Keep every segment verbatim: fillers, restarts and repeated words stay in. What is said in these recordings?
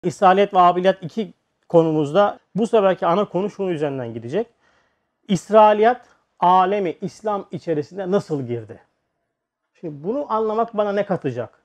İsrailiyet ve abiliyat iki konumuzda bu seferki ana konu şunun üzerinden gidecek. İsrailiyat alemi İslam içerisinde nasıl girdi? Şimdi bunu anlamak bana ne katacak?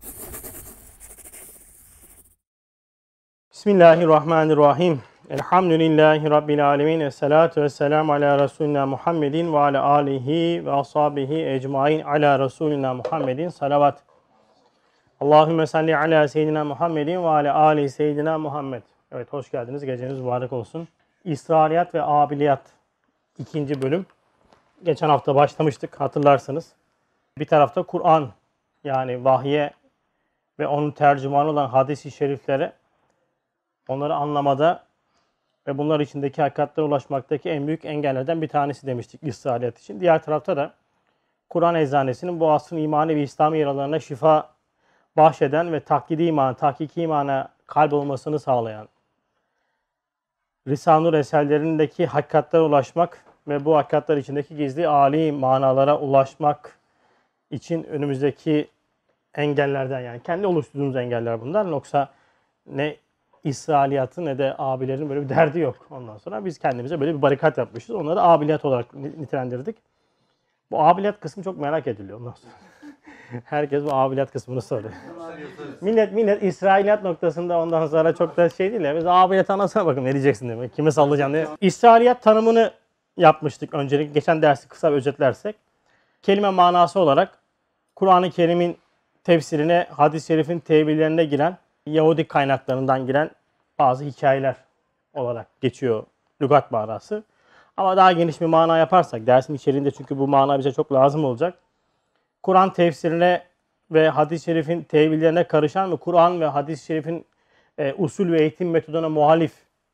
Bismillahirrahmanirrahim. Elhamdülillahi Rabbil alemin. Esselatu vesselamu ala Resulina Muhammedin ve ala alihi ve ashabihi ecmain ala Resulina Muhammedin salavat. Allahümme salli ala seyyidina Muhammedin ve ala ali seyyidina Muhammed. Evet, hoş geldiniz. Geceniz mübarek olsun. İsrailiyat ve abiliyat ikinci bölüm. Geçen hafta başlamıştık, hatırlarsınız. Bir tarafta Kur'an, yani vahye ve onun tercümanı olan hadis-i şeriflere, onları anlamada ve bunlar içindeki hakikatlere ulaşmaktaki en büyük engellerden bir tanesi demiştik İsrailiyat için. Diğer tarafta da Kur'an eczanesinin bu asrın imani ve İslami yaralarına şifa bahşeden ve taklidi iman, tahkiki imana kalp olmasını sağlayan Risale-i Nur eserlerindeki hakikatlere ulaşmak ve bu hakikatler içindeki gizli âli manalara ulaşmak için önümüzdeki engellerden, yani kendi oluşturduğumuz engeller bunlar. Yoksa ne İsrailiyatı ne de abilerin böyle bir derdi yok. Ondan sonra biz kendimize böyle bir barikat yapmışız. Onları abiliyat olarak nitelendirdik. Bu abiliyat kısmı çok merak ediliyor ondan sonra. Herkes bu abiliyat kısmını soruyor. millet millet İsrailiyat noktasında ondan sonra çok da şey değil ya. Biz abiliyat anlasana bakın ne diyeceksin demek. Kime sallayacaksın diye. İsrailiyat tanımını yapmıştık öncelikle. Geçen dersi kısa özetlersek. Kelime manası olarak Kur'an-ı Kerim'in tefsirine, hadis-i şerifin tevillerine giren, Yahudi kaynaklarından giren bazı hikayeler olarak geçiyor lügat manası. Ama daha geniş bir mana yaparsak dersin içeriğinde, çünkü bu mana bize çok lazım olacak. Kur'an tefsirine ve hadis-i şerifin tevillerine karışan ve Kur'an ve hadis-i şerifin e, usul ve eğitim metoduna muhalif,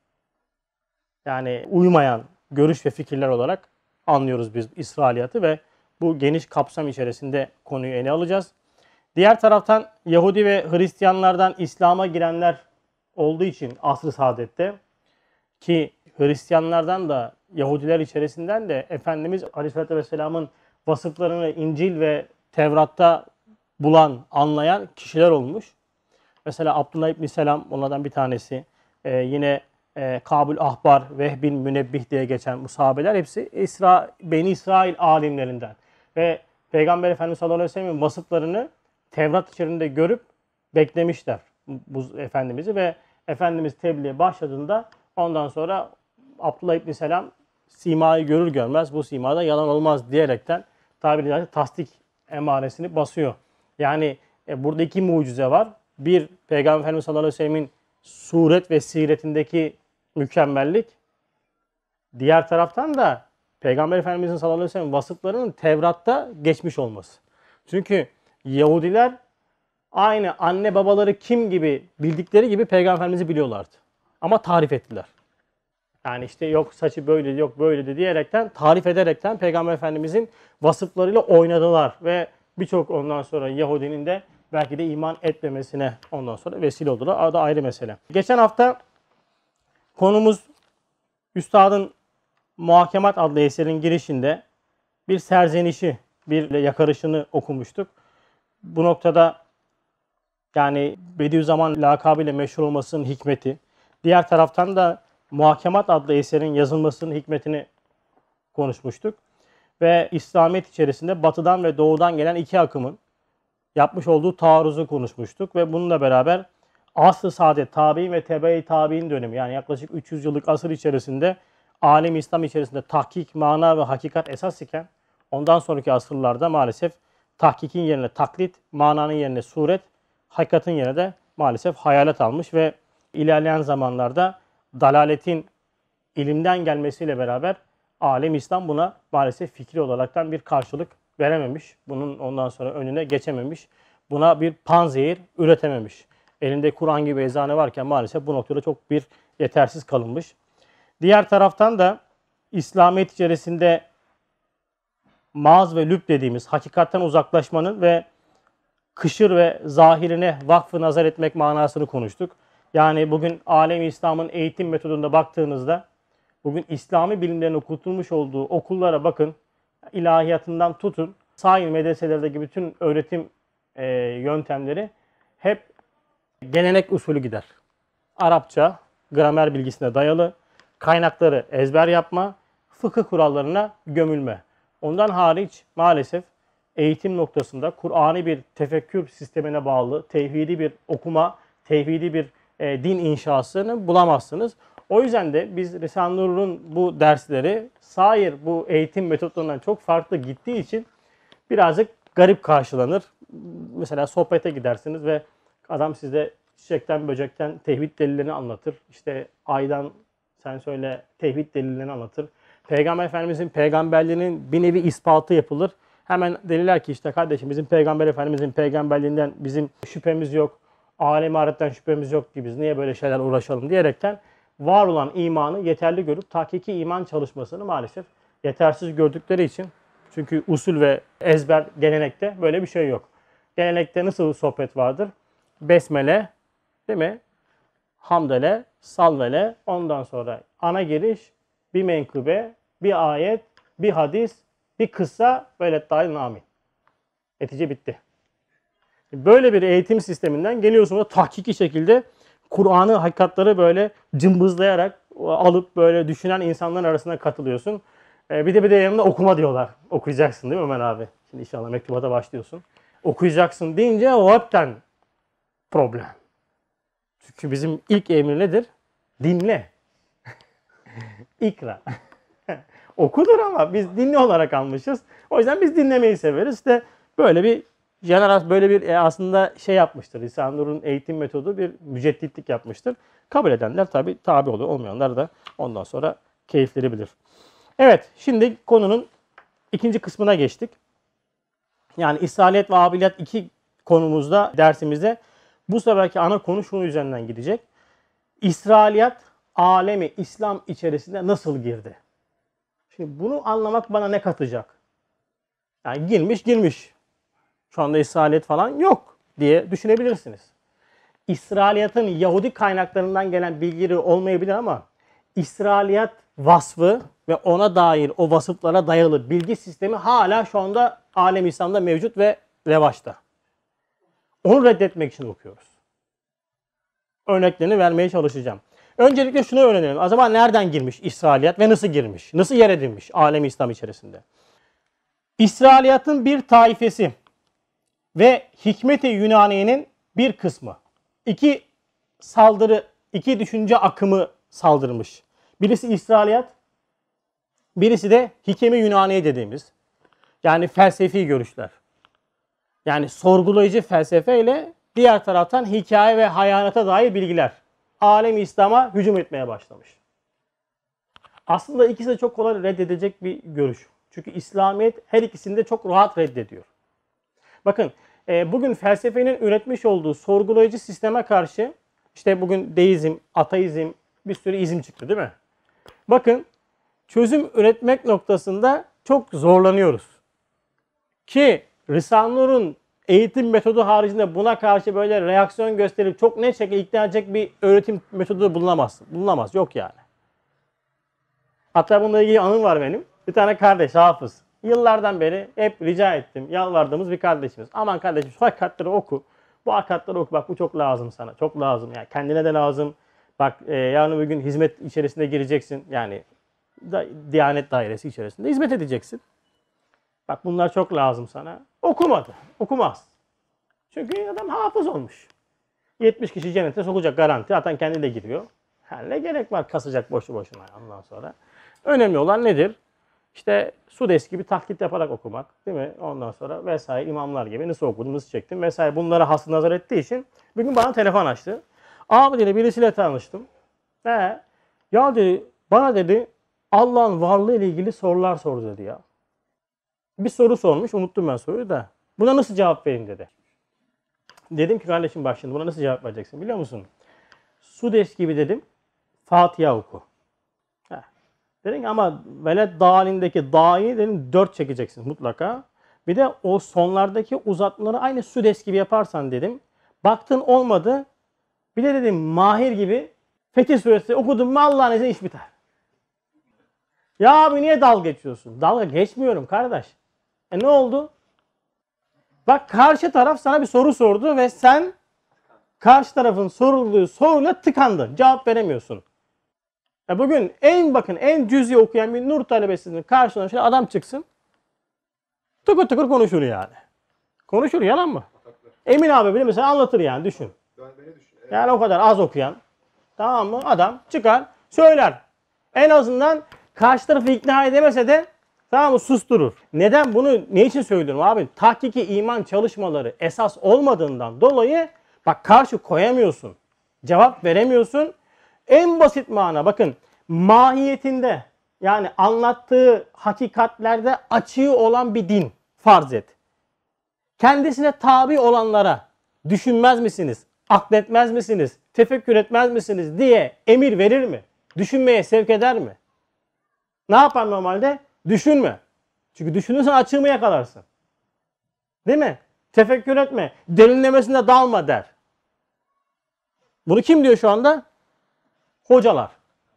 yani uymayan görüş ve fikirler olarak anlıyoruz biz İsrailiyatı ve bu geniş kapsam içerisinde konuyu ele alacağız. Diğer taraftan Yahudi ve Hristiyanlardan İslam'a girenler olduğu için asr-ı saadette, ki Hristiyanlardan da Yahudiler içerisinden de Efendimiz Aleyhisselatü Vesselam'ın vasıflarını İncil ve Tevrat'ta bulan, anlayan kişiler olmuş. Mesela Abdullah İbni Selam onlardan bir tanesi. Ee, yine e, Kabul Ahbar, Vehbil Münebbih diye geçen bu sahabeler hepsi İsra, Beni İsrail alimlerinden. Ve Peygamber Efendimiz sallallahu aleyhi ve sellem'in vasıflarını Tevrat içerisinde görüp beklemişler bu Efendimiz'i ve Efendimiz tebliğe başladığında ondan sonra Abdullah İbni Selam simayı görür görmez bu simada yalan olmaz diyerekten tabiri caizse tasdik emaresini basıyor. Yani e, burada iki mucize var. Bir, Peygamber Efendimiz sallallahu aleyhi ve sellem'in suret ve siretindeki mükemmellik. Diğer taraftan da Peygamber Efendimiz'in sallallahu aleyhi ve sellem vasıflarının Tevrat'ta geçmiş olması. Çünkü Yahudiler aynı anne babaları kim gibi bildikleri gibi Peygamber Efendimiz'i biliyorlardı. Ama tarif ettiler. Yani işte yok saçı böyleydi, yok böyleydi diyerekten, tarif ederekten Peygamber Efendimiz'in vasıflarıyla oynadılar. Ve birçok ondan sonra Yahudinin de belki de iman etmemesine ondan sonra vesile oldular. O da ayrı mesele. Geçen hafta konumuz Üstad'ın Muhakemat adlı eserin girişinde bir serzenişi, bir yakarışını okumuştuk. Bu noktada yani Bediüzzaman lakabıyla meşhur olmasının hikmeti, diğer taraftan da Muhakemat adlı eserin yazılmasının hikmetini konuşmuştuk. Ve İslamiyet içerisinde batıdan ve doğudan gelen iki akımın yapmış olduğu taarruzu konuşmuştuk. Ve bununla beraber asr-ı saadet, tabi'in ve tebe-i tabi'in dönemi, yani yaklaşık üç yüz yıllık asır içerisinde alem İslam içerisinde tahkik, mana ve hakikat esas iken ondan sonraki asırlarda maalesef tahkikin yerine taklit, mananın yerine suret, hakikatin yerine de maalesef hayalet almış ve ilerleyen zamanlarda dalaletin ilimden gelmesiyle beraber alem İslam buna maalesef fikri olaraktan bir karşılık verememiş. Bunun ondan sonra önüne geçememiş. Buna bir panzehir üretememiş. Elinde Kur'an gibi eczane varken maalesef bu noktada çok bir yetersiz kalınmış. Diğer taraftan da İslamiyet içerisinde maz ve lüb dediğimiz hakikatten uzaklaşmanın ve kışır ve zahirine vakfı nazar etmek manasını konuştuk. Yani bugün alem-i İslam'ın eğitim metodunda baktığınızda bugün İslami bilimlerin okutulmuş olduğu okullara bakın, ilahiyatından tutun, sair medreselerdeki bütün öğretim e, yöntemleri hep gelenek usulü gider. Arapça, gramer bilgisine dayalı, kaynakları ezber yapma, fıkıh kurallarına gömülme. Ondan hariç maalesef eğitim noktasında Kur'an'ı bir tefekkür sistemine bağlı, tevhidi bir okuma, tevhidi bir e, din inşasını bulamazsınız. O yüzden de biz Risale-i Nur'un bu dersleri sair bu eğitim metotlarından çok farklı gittiği için birazcık garip karşılanır. Mesela sohbete gidersiniz ve adam size çiçekten böcekten tevhid delillerini anlatır. İşte aydan sen söyle tevhid delillerini anlatır. Peygamber Efendimizin peygamberliğinin bir nevi ispatı yapılır. Hemen deliller ki işte kardeşim bizim Peygamber Efendimizin peygamberliğinden bizim şüphemiz yok. Alem ahiretten şüphemiz yok ki biz niye böyle şeyler uğraşalım diyerekten var olan imanı yeterli görüp hakiki iman çalışmasını maalesef yetersiz gördükleri için, çünkü usul ve ezber gelenekte böyle bir şey yok. Gelenekte nasıl sohbet vardır? Besmele, değil mi? Hamdele, salvele, ondan sonra ana giriş, bir menkıbe, bir ayet, bir hadis, bir kıssa, böyle dahil amin. Netice bitti. Böyle bir eğitim sisteminden geliyorsun da tahkiki şekilde Kur'an'ı, hakikatları böyle cımbızlayarak alıp böyle düşünen insanların arasına katılıyorsun. Ee, bir de bir de yanında okuma diyorlar. Okuyacaksın değil mi Ömer abi? Şimdi inşallah mektubata başlıyorsun. Okuyacaksın deyince o hepten problem. Çünkü bizim ilk emir nedir? Dinle. İkra. Okudur ama biz dinle olarak almışız. O yüzden biz dinlemeyi severiz. İşte böyle bir jeneral böyle bir e, aslında şey yapmıştır. Risale-i Nur'un eğitim metodu bir mücedditlik yapmıştır. Kabul edenler tabi tabi oluyor. Olmayanlar da ondan sonra keyifleri bilir. Evet, şimdi konunun ikinci kısmına geçtik. Yani İsrailiyet ve Abiliyat iki konumuzda, dersimizde bu seferki ana konu şunun üzerinden gidecek. İsrailiyat alemi İslam içerisinde nasıl girdi? Şimdi bunu anlamak bana ne katacak? Yani girmiş girmiş. Şu anda İsrailiyet falan yok diye düşünebilirsiniz. İsrailiyatın Yahudi kaynaklarından gelen bilgileri olmayabilir ama İsrailiyat vasfı ve ona dair o vasıflara dayalı bilgi sistemi hala şu anda alem İslam'da mevcut ve revaçta. Onu reddetmek için okuyoruz. Örneklerini vermeye çalışacağım. Öncelikle şunu öğrenelim. Acaba nereden girmiş İsrailiyat ve nasıl girmiş? Nasıl yer edinmiş alem İslam içerisinde? İsrailiyatın bir taifesi ve Hikmet-i Yunaniye'nin bir kısmı. İki saldırı, iki düşünce akımı saldırmış. Birisi İsrailiyat, birisi de Hikem-i Yunaniye dediğimiz. Yani felsefi görüşler. Yani sorgulayıcı felsefe ile diğer taraftan hikaye ve hayanata dair bilgiler. Alem İslam'a hücum etmeye başlamış. Aslında ikisi de çok kolay reddedecek bir görüş. Çünkü İslamiyet her ikisini de çok rahat reddediyor. Bakın bugün felsefenin üretmiş olduğu sorgulayıcı sisteme karşı işte bugün deizm, ateizm, bir sürü izm çıktı değil mi? Bakın çözüm üretmek noktasında çok zorlanıyoruz. Ki Risale-i Nur'un eğitim metodu haricinde buna karşı böyle reaksiyon gösterip çok net şekilde ikna edecek bir öğretim metodu bulunamaz. Bulunamaz. Yok yani. Hatta bununla ilgili anım var benim. Bir tane kardeş Hafız. Yıllardan beri hep rica ettim. Yalvardığımız bir kardeşimiz. Aman kardeşim şu hakikatleri oku. Bu hakikatleri oku. Bak bu çok lazım sana. Çok lazım. Yani kendine de lazım. Bak e, yarın bir gün hizmet içerisinde gireceksin. Yani da, Diyanet dairesi içerisinde hizmet edeceksin. Bak bunlar çok lazım sana. Okumadı. Okumaz. Çünkü adam hafız olmuş. yetmiş kişi cennete sokacak garanti. Zaten kendi de giriyor. Yani ne gerek var kasacak boşu boşuna ondan sonra. Önemli olan nedir? İşte Sudes gibi taklit yaparak okumak, değil mi? Ondan sonra vesaire imamlar gibi nasıl okudum, nasıl çektim vesaire bunlara hasıl nazar ettiği için bir gün bana telefon açtı. Abi dedi birisiyle tanıştım. He, ya dedi bana dedi Allah'ın varlığı ile ilgili sorular sordu dedi ya. Bir soru sormuş, unuttum ben soruyu da. Buna nasıl cevap vereyim dedi. Dedim ki kardeşim bak şimdi buna nasıl cevap vereceksin biliyor musun? Sudes gibi dedim, Fatiha oku. Heh. Dedim ki ama veled dalindeki dahi dedim dört çekeceksin mutlaka. Bir de o sonlardaki uzatmaları aynı Sudes gibi yaparsan dedim. Baktın olmadı. Bir de dedim Mahir gibi Fetih Suresi okudun mu Allah'ın izniyle iş biter. Ya abi niye dalga geçiyorsun? Dalga geçmiyorum kardeş. E ne oldu? Bak karşı taraf sana bir soru sordu ve sen karşı tarafın sorulduğu soruyla tıkandın. Cevap veremiyorsun. Ya bugün en bakın en cüzi okuyan bir nur talebesinin karşısına şöyle adam çıksın. Tıkır tıkır konuşur yani. Konuşur, yalan mı? Emin abi bile mesela anlatır yani, düşün. Yani o kadar az okuyan, tamam mı? Adam çıkar söyler. En azından karşı tarafı ikna edemese de tamam mı, susturur. Neden bunu ne için söylüyorum abi? Tahkiki iman çalışmaları esas olmadığından dolayı bak karşı koyamıyorsun. Cevap veremiyorsun. En basit mana bakın mahiyetinde yani anlattığı hakikatlerde açığı olan bir din farz et. Kendisine tabi olanlara düşünmez misiniz, akletmez misiniz, tefekkür etmez misiniz diye emir verir mi? Düşünmeye sevk eder mi? Ne yapar normalde? Düşünme. Çünkü düşünürsen açığımı yakalarsın. Değil mi? Tefekkür etme. Derinlemesine dalma der. Bunu kim diyor şu anda? Hocalar.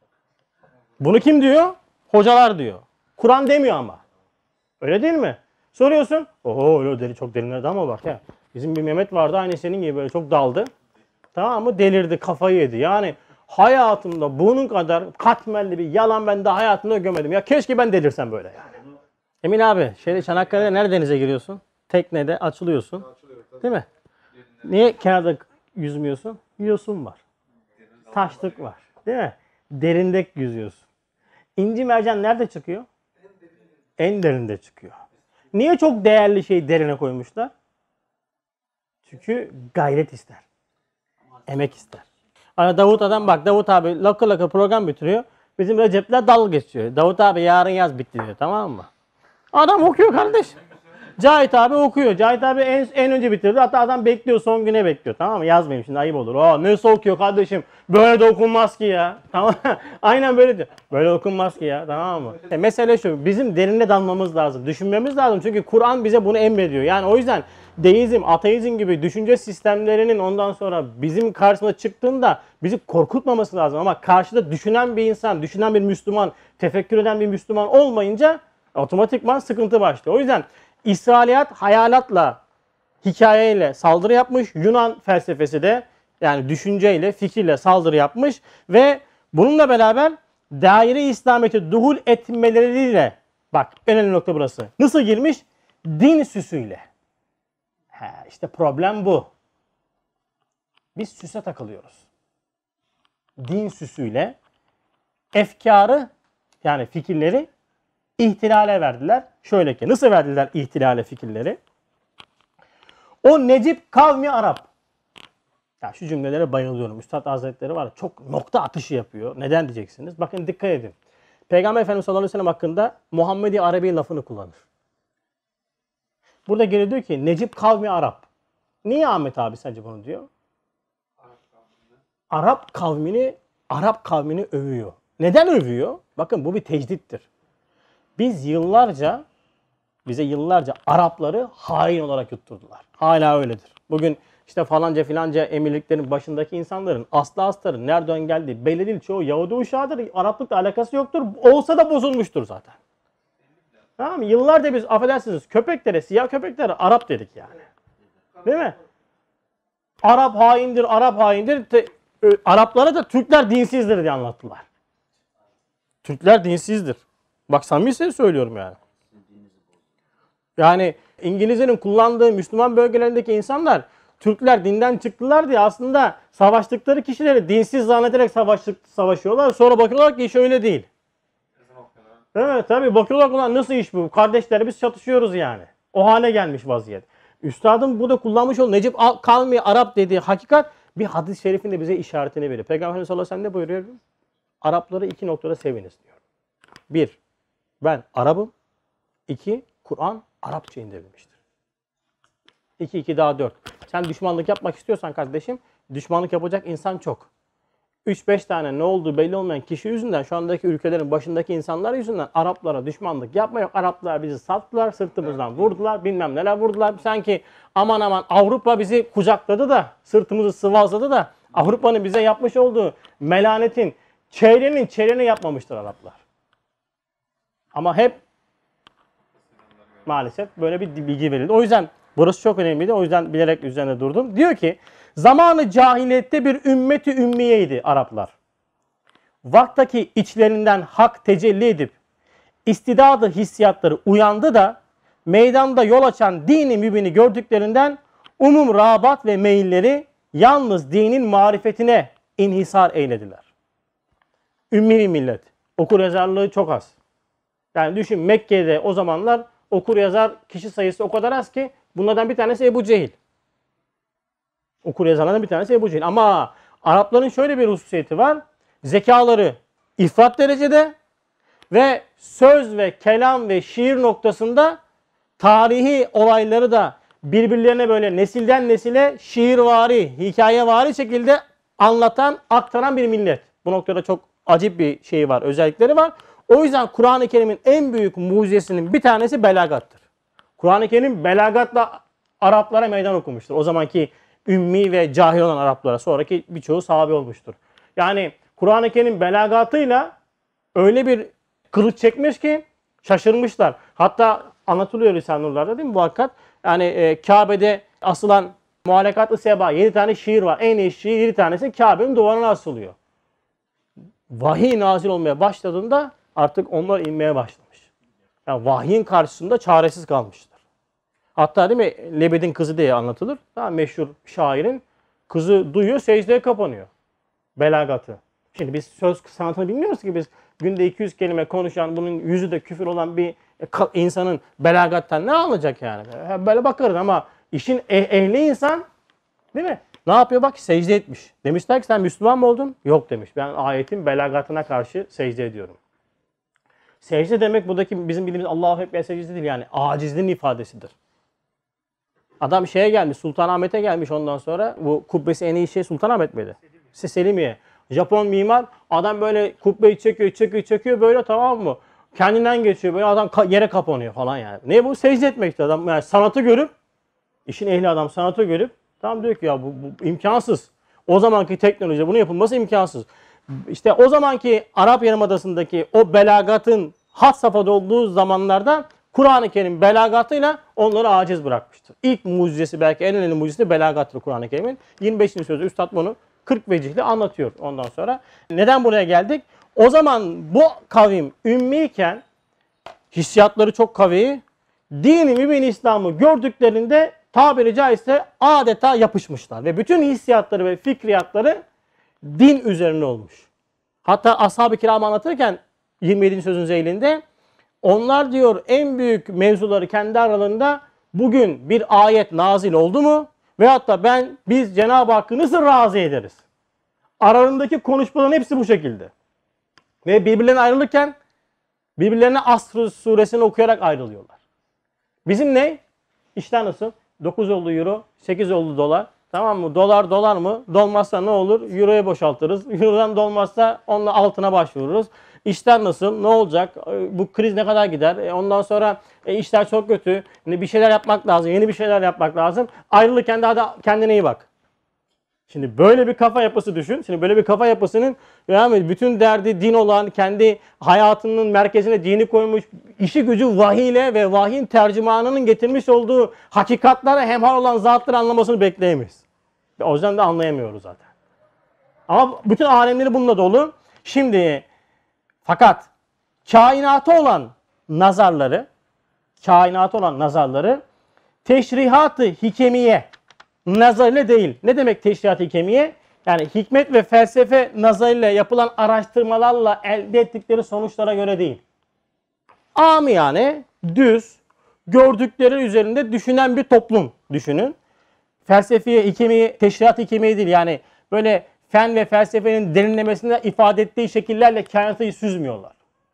Bunu kim diyor? Hocalar diyor. Kur'an demiyor ama. Öyle değil mi? Soruyorsun. Oho öyle deli, çok derinler ama bak ya. Bizim bir Mehmet vardı aynı senin gibi böyle çok daldı. Tamam mı? Delirdi, kafayı yedi. Yani hayatımda bunun kadar katmerli bir yalan ben de hayatımda görmedim. Ya keşke ben delirsem böyle yani. Emin abi şeyde Çanakkale'de nerede denize giriyorsun? Teknede açılıyorsun. Değil mi? Niye kenarda yüzmüyorsun? Yosun var. Taşlık var. Değil mi? Derinde yüzüyorsun. İnci mercan nerede çıkıyor? En derinde çıkıyor. Niye çok değerli şeyi derine koymuşlar? Çünkü gayret ister. Emek ister. Hani Davut adam bak Davut abi lakır lakır program bitiriyor. Bizim Recep'le dalga geçiyor. Davut abi yarın yaz bitti diyor, tamam mı? Adam okuyor kardeş. Cahit abi okuyor. Cahit abi en, en önce bitirdi. Hatta adam bekliyor, son güne bekliyor. Tamam mı? Yazmayayım şimdi, ayıp olur. Aa nasıl okuyor kardeşim? Böyle de okunmaz ki ya. Tamam. Aynen böyle diyor. Böyle okunmaz ki ya. Tamam mı? E, mesele şu. Bizim derine dalmamız lazım. Düşünmemiz lazım. Çünkü Kur'an bize bunu emrediyor. Yani o yüzden deizm, ateizm gibi düşünce sistemlerinin ondan sonra bizim karşımıza çıktığında bizi korkutmaması lazım. Ama karşıda düşünen bir insan, düşünen bir Müslüman, tefekkür eden bir Müslüman olmayınca otomatikman sıkıntı başlıyor. O yüzden İsrailiyat hayalatla, hikayeyle saldırı yapmış. Yunan felsefesi de yani düşünceyle, fikirle saldırı yapmış. Ve bununla beraber daire-i İslamiyet'e duhul etmeleriyle, bak önemli nokta burası. Nasıl girmiş? Din süsüyle. He, işte problem bu. Biz süse takılıyoruz. Din süsüyle efkarı yani fikirleri ihtilale verdiler. Şöyle ki nasıl verdiler ihtilale fikirleri? O Necip kavmi Arap. Ya şu cümlelere bayılıyorum. Üstad Hazretleri var. Çok nokta atışı yapıyor. Neden diyeceksiniz? Bakın dikkat edin. Peygamber Efendimiz sallallahu aleyhi ve sellem hakkında Muhammedi Arabi lafını kullanır. Burada geliyor diyor ki Necip kavmi Arap. Niye Ahmet abi sence bunu diyor? Arap kavmini Arap kavmini övüyor. Neden övüyor? Bakın bu bir tecdittir. Biz yıllarca, bize yıllarca Arapları hain olarak yutturdular. Hala öyledir. Bugün işte falanca filanca emirliklerin başındaki insanların aslı astarı nereden geldiği belli değil. Çoğu Yahudi uşağıdır. Araplıkla alakası yoktur. Olsa da bozulmuştur zaten. Tamam mı? Yıllarca biz affedersiniz köpeklere, siyah köpeklere Arap dedik yani. Değil mi? Arap haindir, Arap haindir. Te, e, Araplara da Türkler dinsizdir diye anlattılar. Türkler dinsizdir. Bak samimi söylüyorum yani. Yani İngilizlerin kullandığı Müslüman bölgelerindeki insanlar Türkler dinden çıktılar diye aslında savaştıkları kişileri dinsiz zannederek savaştık, savaşıyorlar. Sonra bakıyorlar ki iş öyle değil. Evet tabii bakıyorlar ulan nasıl iş bu? Kardeşler biz çatışıyoruz yani. O hale gelmiş vaziyet. Üstadın burada kullanmış olduğu Necip kavmi Arap dediği hakikat bir hadis-i şerifin de bize işaretini veriyor. Peygamber sallallahu aleyhi ve sellem ne buyuruyor? Arapları iki noktada seviniz diyor. Bir, ben Arap'ım. İki, Kur'an Arapça indirilmiştir. İki, iki daha dört. Sen düşmanlık yapmak istiyorsan kardeşim, düşmanlık yapacak insan çok. Üç beş tane ne olduğu belli olmayan kişi yüzünden, şu andaki ülkelerin başındaki insanlar yüzünden Araplara düşmanlık yapma yok. Araplar bizi sattılar, sırtımızdan vurdular, bilmem neler vurdular. Sanki aman aman Avrupa bizi kucakladı da, sırtımızı sıvazladı da, Avrupa'nın bize yapmış olduğu melanetin çeyreğinin çeyreğini yapmamıştır Araplar. Ama hep maalesef böyle bir bilgi verildi. O yüzden burası çok önemliydi. O yüzden bilerek üzerine durdum. Diyor ki Zamanı cahiliyette bir ümmeti ümmiyeydi Araplar. Vaktaki içlerinden hak tecelli edip istidadı hissiyatları uyandı da meydanda yol açan dini mübini gördüklerinden umum rağbat ve meyilleri yalnız dinin marifetine inhisar eylediler. Ümmi bir millet. Okur yazarlığı çok az. Yani düşün, Mekke'de o zamanlar okur yazar kişi sayısı o kadar az ki bunlardan bir tanesi Ebu Cehil. Okur yazarlardan bir tanesi Ebu Cehil. Ama Arapların şöyle bir hususiyeti var. Zekaları ifrat derecede ve söz ve kelam ve şiir noktasında tarihi olayları da birbirlerine böyle nesilden nesile şiirvari, hikayevari şekilde anlatan, aktaran bir millet. Bu noktada çok acip bir şey var, özellikleri var. O yüzden Kur'an-ı Kerim'in en büyük mucizesinin bir tanesi belagattır. Kur'an-ı Kerim belagatla Araplara meydan okumuştur. O zamanki ümmi ve cahil olan Araplara, sonraki birçoğu sahabe olmuştur. Yani Kur'an-ı Kerim belagatıyla öyle bir kılıç çekmiş ki şaşırmışlar. Hatta anlatılıyor Risale-i Nur'larda değil mi bu hakikat? Yani e, Kabe'de asılan Muhallekat-ı Seba yedi tane şiir var. En iyi şiir yedi tanesi Kabe'nin duvarına asılıyor. Vahiy nazil olmaya başladığında artık onlar inmeye başlamış. Yani vahyin karşısında çaresiz kalmışlar. Hatta değil mi Lebed'in kızı diye anlatılır. Daha meşhur şairin kızı duyuyor, secdeye kapanıyor. Belagatı. Şimdi biz söz sanatını bilmiyoruz ki, biz günde iki yüz kelime konuşan, bunun yüzü de küfür olan bir insanın belagattan ne anlayacak yani? Böyle bakarız ama işin ehli insan değil mi? Ne yapıyor? Bak secde etmiş. Demişler ki sen Müslüman mı oldun? Yok demiş. Ben ayetin belagatına karşı secde ediyorum. Secde demek buradaki bizim bildiğimiz Allahu Ekber secdesi değil, yani acizliğin ifadesidir. Adam şeye gelmiş, Sultanahmet'e gelmiş ondan sonra. Bu kubbesi en iyi şey Sultanahmet miydi? Selimiye. Japon mimar, adam böyle kubbeyi çekiyor, çekiyor, çekiyor böyle, tamam mı? Kendinden geçiyor böyle, adam yere kapanıyor falan yani. Ne bu? Secde etmek işte adam. Yani sanatı görüp, işin ehli adam sanatı görüp, tam diyor ki ya bu, bu imkansız. O zamanki teknoloji bunu yapılması imkansız. İşte o zamanki Arap Yarımadası'ndaki o belagatın had safhada olduğu zamanlarda Kur'an-ı Kerim belagatıyla onları aciz bırakmıştır. İlk mucizesi, belki en önemli mucizesi belagattır Kur'an-ı Kerim'in. yirmi beşinci sözü Üstad bunu kırk vecihle anlatıyor ondan sonra. Neden buraya geldik? O zaman bu kavim ümmiyken, hissiyatları çok kavi, dini mübin İslam'ı gördüklerinde tabiri caizse adeta yapışmışlar. Ve bütün hissiyatları ve fikriyatları din üzerine olmuş. Hatta ashab-ı kiramı anlatırken yirmi yedinci sözün zeylinde onlar diyor en büyük mevzuları kendi aralarında, bugün bir ayet nazil oldu mu veyahut da ben biz Cenab-ı Hakk'ı nasıl razı ederiz? Aralarındaki konuşmaların hepsi bu şekilde. Ve birbirlerine ayrılırken birbirlerine Asr suresini okuyarak ayrılıyorlar. Bizim ne? İşler nasıl? dokuz oldu euro, sekiz oldu dolar. Tamam mı? Dolar dolar mı? Dolmazsa ne olur? Euro'ya boşaltırız. Euro'dan dolmazsa onunla altına başvururuz. İşler nasıl? Ne olacak? Bu kriz ne kadar gider? Ondan sonra e, işler çok kötü. Bir şeyler yapmak lazım. Yeni bir şeyler yapmak lazım. Ayrılırken de hadi kendine iyi bak. Şimdi böyle bir kafa yapısı düşün. Şimdi böyle bir kafa yapısının yani bütün derdi din olan, kendi hayatının merkezine dini koymuş, işi gücü vahiyle ve vahyin tercümanının getirmiş olduğu hakikatlara hemhal olan zatları anlamasını bekleyemeyiz. O yüzden de anlayamıyoruz zaten. Ama bütün alemleri bununla dolu. Şimdi fakat kainatı olan nazarları, kainatı olan nazarları teşrihat-ı hikemiye nazarıyla değil. Ne demek teşrihat-ı hikemiye? Yani hikmet ve felsefe nazarıyla yapılan araştırmalarla elde ettikleri sonuçlara göre değil. Amiyane, düz, gördükleri üzerinde düşünen bir toplum düşünün. Felsefeye, hikemiye, teşrihat-ı hikemiye değil. Yani böyle fen ve felsefenin derinlemesine ifade ettiği şekillerle kainatı süzmüyorlar.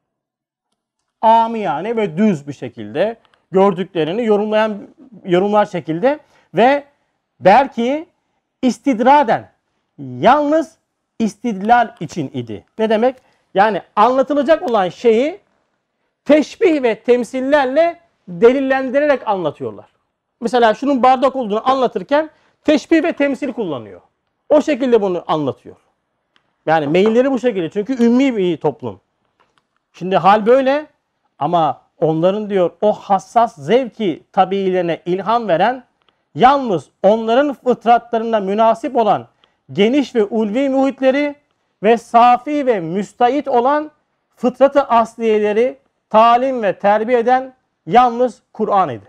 Amiyane ve düz bir şekilde gördüklerini yorumlayan yorumlar şekilde ve belki istidraden, yalnız istidlal için idi. Ne demek? Yani anlatılacak olan şeyi teşbih ve temsillerle delillendirerek anlatıyorlar. Mesela şunun bardak olduğunu anlatırken teşbih ve temsil kullanıyor. O şekilde bunu anlatıyor. Yani meyilleri bu şekilde. Çünkü ümmi bir toplum. Şimdi hal böyle ama onların diyor o hassas zevki tabiilerine ilham veren Yalnız onların fıtratlarına münasip olan geniş ve ulvi muhitleri ve safi ve müstahit olan fıtratı asliyeleri talim ve terbiye eden yalnız Kur'an idi.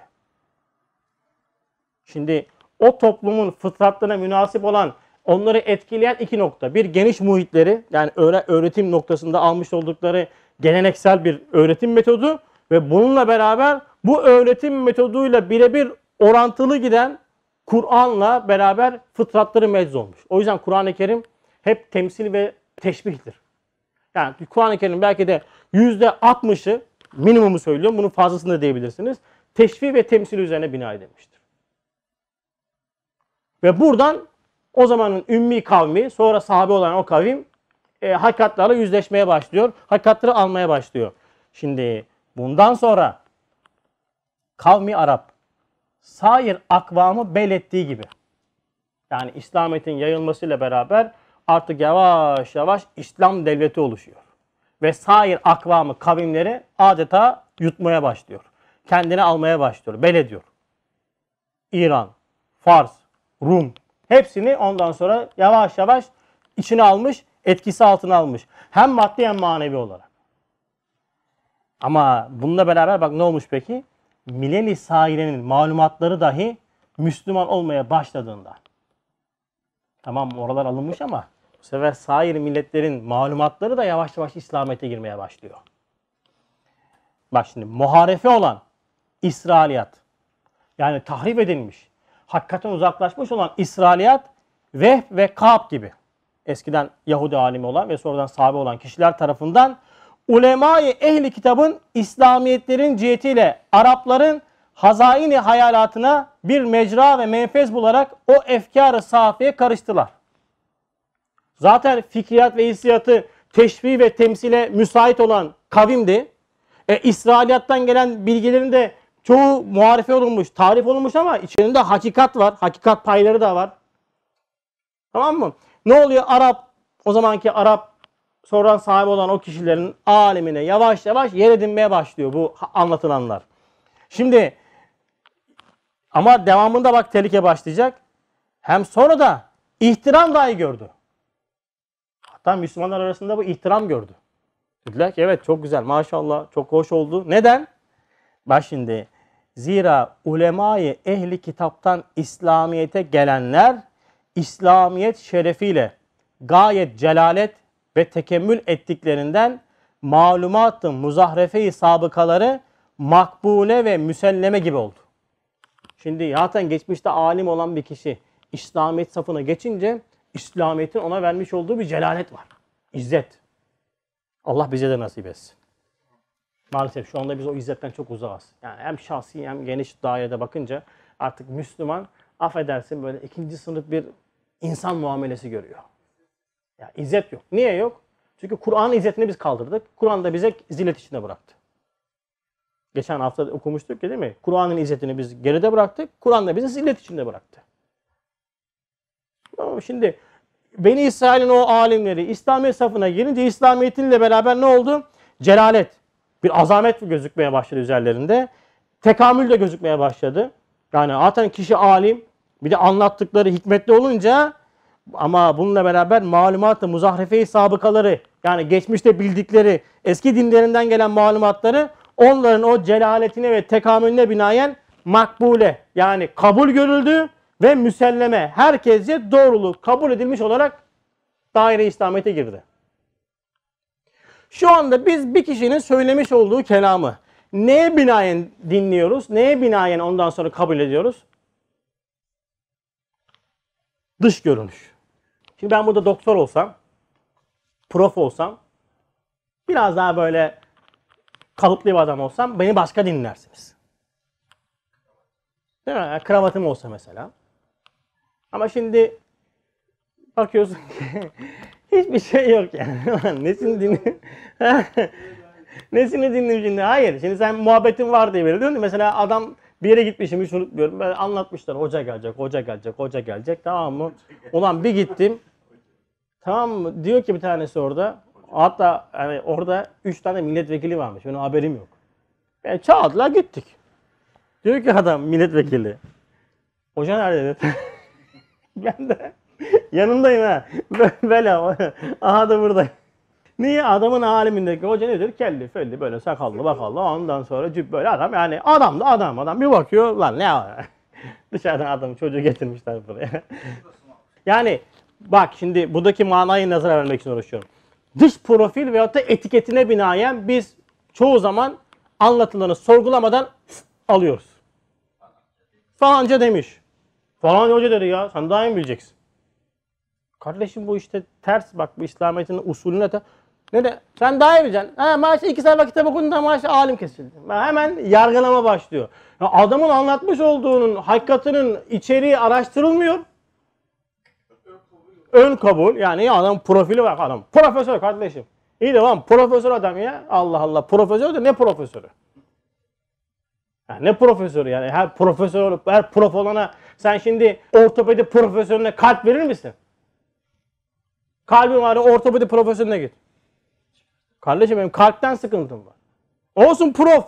Şimdi o toplumun fıtratlarına münasip olan, onları etkileyen iki nokta. Bir, geniş muhitleri, yani öğretim noktasında almış oldukları geleneksel bir öğretim metodu ve bununla beraber bu öğretim metoduyla birebir orantılı giden Kur'an'la beraber fıtratları mecz olmuş. O yüzden Kur'an-ı Kerim hep temsil ve teşbihtir. Yani Kur'an-ı Kerim belki de yüzde altmışı, minimumu söylüyorum, bunun fazlasını da diyebilirsiniz, teşbih ve temsil üzerine bina edilmiştir. Ve buradan o zamanın ümmi kavmi, sonra sahabe olan o kavim e, hakikatlerle yüzleşmeye başlıyor. Hakikatleri almaya başlıyor. Şimdi bundan sonra kavmi Arap sair akvamı belirttiği gibi, yani İslamiyet'in yayılmasıyla beraber artık yavaş yavaş İslam devleti oluşuyor. Ve sair akvamı, kavimleri adeta yutmaya başlıyor. Kendini almaya başlıyor, bel ediyor. İran, Fars, Rum, hepsini ondan sonra yavaş yavaş içine almış, etkisi altına almış. Hem maddi hem manevi olarak. Ama bununla beraber bak ne olmuş peki? Mileni sairenin malumatları dahi Müslüman olmaya başladığında. Tamam, oralar alınmış ama bu sefer sair milletlerin malumatları da yavaş yavaş İslamiyet'e girmeye başlıyor. Bak şimdi muharefe olan İsrailiyat, yani tahrif edilmiş, hakikaten uzaklaşmış olan İsrailiyat, Vehb ve Kâb gibi eskiden Yahudi alimi olan ve sonradan sahabe olan kişiler tarafından ulema-i ehli kitabın İslamiyetlerin cihetiyle Arapların hazaini hayalatına bir mecra ve menfez bularak o efkar-ı safiye karıştılar. Zaten fikriyat ve hissiyatı teşbih ve temsile müsait olan kavimdi. E, İsrailiyattan gelen bilgilerin de çoğu muharife olunmuş, tarif olunmuş ama içerisinde hakikat var. Hakikat payları da var. Tamam mı? Ne oluyor? Arap, o zamanki Arap, sonradan sahibi olan o kişilerin alemine yavaş yavaş yer edinmeye başlıyor bu anlatılanlar. Şimdi ama devamında bak tehlike başlayacak. Hem sonra da ihtiram dahi gördü. Hatta Müslümanlar arasında bu ihtiram gördü. Dediler ki evet çok güzel, maşallah, çok hoş oldu. Neden? Bak şimdi, zira ulemayı ehli kitaptan İslamiyet'e gelenler İslamiyet şerefiyle gayet celalet ve tekemmül ettiklerinden malumat-ı muzahrefe-i sabıkaları makbule ve müselleme gibi oldu. Şimdi zaten geçmişte alim olan bir kişi İslamiyet safına geçince İslamiyet'in ona vermiş olduğu bir celalet var. İzzet. Allah bize de nasip etsin. Maalesef şu anda biz o izzetten çok uzağız. Yani hem şahsi hem geniş dairede bakınca artık Müslüman, affedersin, böyle ikinci sınıf bir insan muamelesi görüyor. Ya izzet yok. Niye yok? Çünkü Kur'an'ın izzetini biz kaldırdık. Kur'an da bize zillet içinde bıraktı. Geçen hafta okumuştuk ya, değil mi? Kur'an'ın izzetini biz geride bıraktık. Kur'an da bizi zillet içinde bıraktı. Ama şimdi Beni İsrail'in o alimleri İslamiyet safına girince İslamiyet'inle beraber ne oldu? Celalet, bir azamet gözükmeye başladı üzerlerinde. Tekamül de gözükmeye başladı. Yani zaten kişi alim, bir de anlattıkları hikmetli olunca, ama bununla beraber malumat-ı muzahrefe-i sabıkaları, yani geçmişte bildikleri eski dinlerinden gelen malumatları onların o celaletine ve tekamülüne binaen makbule, yani kabul görüldü ve müselleme, herkesce doğruluğu kabul edilmiş olarak daire-i İslamiyet'e girdi. Şu anda biz bir kişinin söylemiş olduğu kelamı neye binaen dinliyoruz, neye binaen ondan sonra kabul ediyoruz? Dış görünüş. Şimdi ben burada doktor olsam, prof olsam, biraz daha böyle kalıplı bir adam olsam beni başka dinlersiniz. Değil mi? Kravatım olsa mesela. Ama şimdi bakıyorsun ki hiçbir şey yok yani. Nesini dinliyorsun? Nesini dinliyorsun şimdi? Hayır. Şimdi sen muhabbetin var diye veriyorsun. Mesela adam bir yere gitmişim, hiç unutmuyorum. Böyle anlatmışlar. Hoca gelecek, hoca gelecek, hoca gelecek. Tamam mı? Ulan bir gittim. Tamam mı? Diyor ki bir tanesi orada. Hatta yani orada üç tane milletvekili varmış. Benim haberim yok. Yani çağırdılar, gittik. Diyor ki adam, milletvekili, Hoca nerede dedi. Ben de yanındayım ha. Böyle aha da buradayım. Niye? Adamın alemindeki hoca nedir? Kelli, felli, böyle sakallı bakallı. Ondan sonra cüb böyle adam. Yani adam da adam. Adam bir bakıyor. Lan ne var? Dışarıdan adamı çocuğu getirmişler buraya. Yani bak şimdi buradaki manayı nazara vermek için uğraşıyorum. Dış profil veyahut da etiketine binaen biz çoğu zaman anlatılanı sorgulamadan alıyoruz. Falanca demiş. Falanca hoca dedi ya. Sen daha iyi bileceksin. Kardeşim bu işte ters bak bu İslamiyet'in usulüne de. Ne de sen daha iyi bileceksin. Ha maaşı iki sayfa kitap okudun da maaşı alim kesildi. Hemen yargılama başlıyor. Ya adamın anlatmış olduğunun hakikatinin içeriği araştırılmıyor. Ön kabul. Yani ya adam profili var adam. Profesör kardeşim. İyi de lan profesör adam ya. Allah Allah. Profesör de ne profesörü? Yani ne profesörü yani? Her profesör olup her prof olana sen şimdi ortopedi profesörüne kalp verir misin? Kalbim var, ortopedi profesörüne git. Kardeşim benim kalpten sıkıntım var. Olsun prof.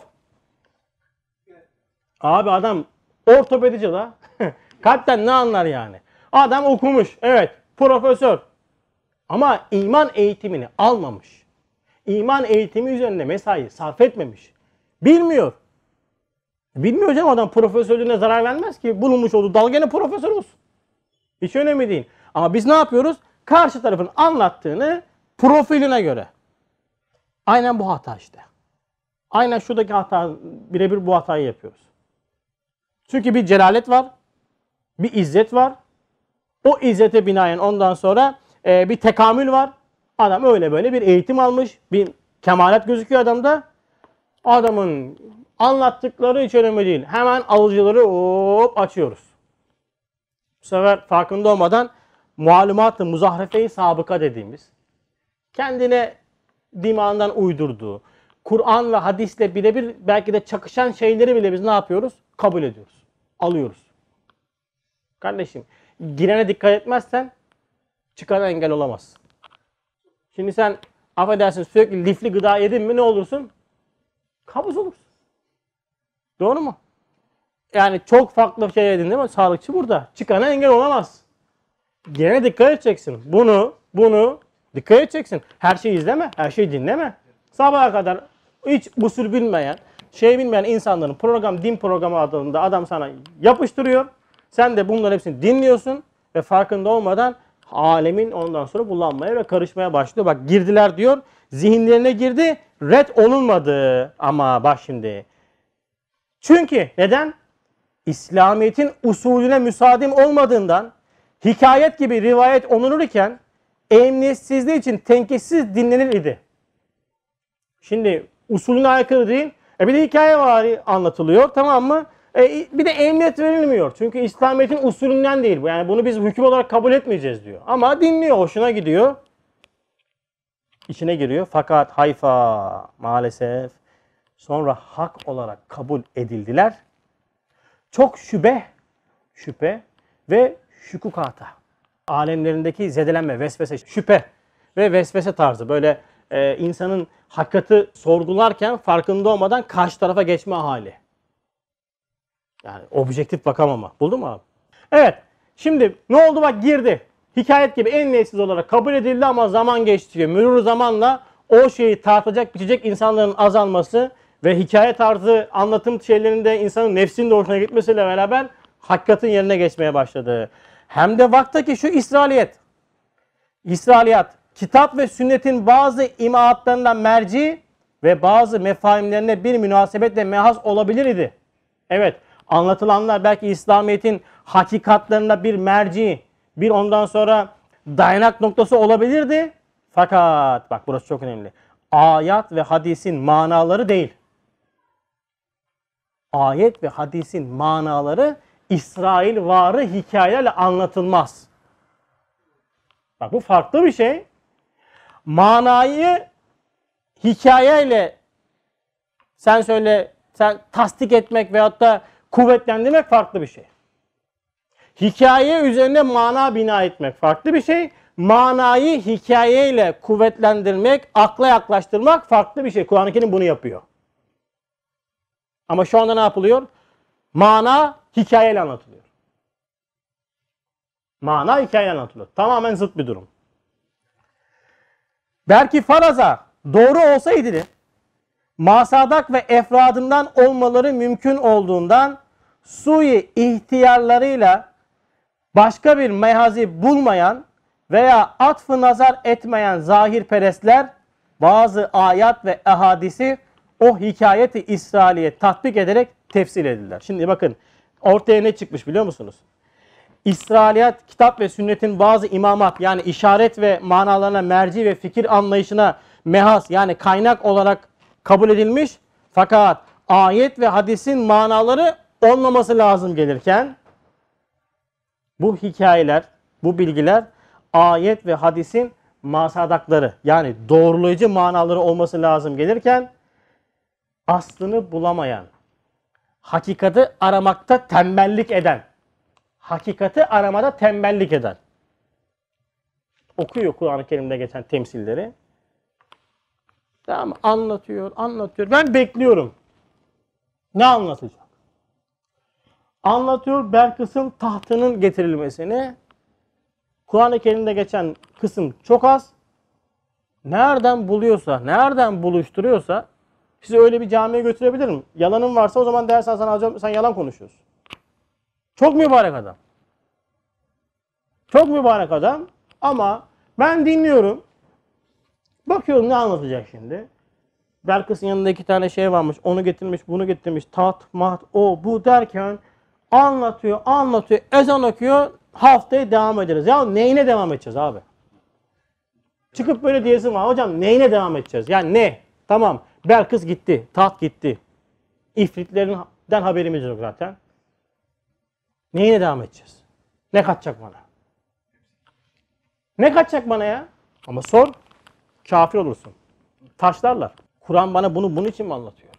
Abi adam ortopedici la. Kalpten ne anlar yani? Adam okumuş. Evet. Profesör. Ama iman eğitimini almamış. İman eğitimi üzerinde mesai sarf etmemiş. Bilmiyor. Bilmiyor canım adam profesörlüğüne zarar vermez ki. Bulunmuş olduğu dal gene profesör olsun. Hiç önemli değil. Ama biz ne yapıyoruz? Karşı tarafın anlattığını profiline göre. Aynen bu hata işte. Aynen şuradaki hata, birebir bu hatayı yapıyoruz. Çünkü bir celalet var, bir izzet var. O izzete binaen ondan sonra e, bir tekamül var. Adam öyle böyle bir eğitim almış, bir kemalat gözüküyor adamda. Adamın anlattıkları hiç önemli değil. Hemen alıcıları hop açıyoruz. Bu sefer farkında olmadan malumat-ı muzahrefe-i sabıka dediğimiz, kendine dimağından uydurduğu, Kur'an ve hadisle birebir belki de çakışan şeyleri bile biz ne yapıyoruz? Kabul ediyoruz. Alıyoruz. Kardeşim, girene dikkat etmezsen çıkana engel olamazsın. Şimdi sen affedersin sürekli lifli gıda yedin mi ne olursun? Kabız olursun. Doğru mu? Yani çok farklı şey yedin değil mi? Sağlıkçı burada. Çıkana engel olamaz. Girene dikkat edeceksin. Bunu, bunu dikkat edeceksin. Her şeyi izleme, her şeyi dinleme. Sabaha kadar hiç usul bilmeyen, şey bilmeyen insanların program, din programı adında adam sana yapıştırıyor. Sen de bunların hepsini dinliyorsun ve farkında olmadan alemin ondan sonra bulanmaya ve karışmaya başlıyor. Bak girdiler diyor, zihinlerine girdi, red olunmadı. Ama bak şimdi. Çünkü neden? İslamiyet'in usulüne müsaadim olmadığından hikayet gibi rivayet olunurken emniyetsizliği için tenkitsiz dinlenir idi. Şimdi usulüne aykırı değil. E bir de hikaye var anlatılıyor tamam mı? E bir de emniyet verilmiyor. Çünkü İslamiyet'in usulünden değil bu. Yani bunu biz hüküm olarak kabul etmeyeceğiz diyor. Ama dinliyor, hoşuna gidiyor. İçine giriyor. Fakat hayfa maalesef sonra hak olarak kabul edildiler. Çok şüphe, şüphe ve şükukata. Alemlerindeki zedelenme, vesvese, şüphe ve vesvese tarzı. Böyle e, insanın hakikati sorgularken farkında olmadan karşı tarafa geçme hali. Yani objektif bakamama. Buldun mu abi? Evet. Şimdi ne oldu bak girdi. Hikayet gibi en neysiz olarak kabul edildi ama zaman geçti. Mürür zamanla o şeyi tartacak, biçecek insanların azalması ve hikaye tarzı anlatım şeylerinde insanın nefsinin de hoşuna gitmesiyle beraber hakikatin yerine geçmeye başladı. Hem de vaktaki şu İsrailiyet. İsrailiyat, kitap ve sünnetin bazı imaatlarından merci ve bazı mefahimlerine bir münasebetle mehas olabilir idi. Evet, anlatılanlar belki İslamiyet'in hakikatlarına bir merci, bir ondan sonra dayanak noktası olabilirdi. Fakat bak burası çok önemli. Ayet ve hadisin manaları değil. Ayet ve hadisin manaları İsrail varı hikayelerle anlatılmaz. Bak bu farklı bir şey. Manayı hikayeyle sen söyle, sen tasdik etmek veyahut da kuvvetlendirmek farklı bir şey. Hikaye üzerine mana bina etmek farklı bir şey. Manayı hikayeyle kuvvetlendirmek, akla yaklaştırmak farklı bir şey. Kur'an-ı Kerim bunu yapıyor. Ama şu anda ne yapılıyor? Mana hikayeyle anlatılıyor. Mana hikaye anlatılıyor. Tamamen zıt bir durum. Belki faraza doğru olsaydı masadak ve efradından olmaları mümkün olduğundan sui ihtiyarlarıyla başka bir mehazi bulmayan veya atfı nazar etmeyen zahirperestler bazı ayat ve ahadisi o hikayeti İsrailiye tatbik ederek tefsir edildiler. Şimdi bakın ortaya ne çıkmış biliyor musunuz? İsrailiyat, kitap ve sünnetin bazı imamat yani işaret ve manalarına merci ve fikir anlayışına mehas yani kaynak olarak kabul edilmiş. Fakat ayet ve hadisin manaları olmaması lazım gelirken bu hikayeler, bu bilgiler ayet ve hadisin masadakları yani doğrulayıcı manaları olması lazım gelirken aslını bulamayan, hakikati aramakta tembellik eden, hakikati aramada tembellik eden. Okuyor Kur'an-ı Kerim'de geçen temsilleri. Tamam, anlatıyor, anlatıyor. Ben bekliyorum. Ne anlatacak? Anlatıyor Belkıs'ın tahtının getirilmesini. Kur'an-ı Kerim'de geçen kısım çok az. Nereden buluyorsa, nereden buluşturuyorsa sizi öyle bir camiye götürebilirim. Yalanın varsa o zaman dersen sana alacağım, sen yalan konuşuyorsun. Çok mübarek adam. Çok mübarek adam ama ben dinliyorum. Bakıyorum ne anlatacak şimdi. Belkıs'ın yanında iki tane şey varmış. Onu getirmiş, bunu getirmiş. Tat, mat, o, bu derken anlatıyor, anlatıyor. Ezan okuyor. Haftaya devam ederiz. Ya neyine devam edeceğiz abi? Çıkıp böyle diyesin var. Hocam neyine devam edeceğiz? Yani ne? Tamam. Belkıs gitti. Taht gitti. İfritlerinden haberimiz yok zaten. Neyine devam edeceğiz? Ne kaçacak bana? Ne kaçacak bana ya? Ama sor. Kafir olursun. Taşlarlar. Kur'an bana bunu bunun için mi anlatıyor?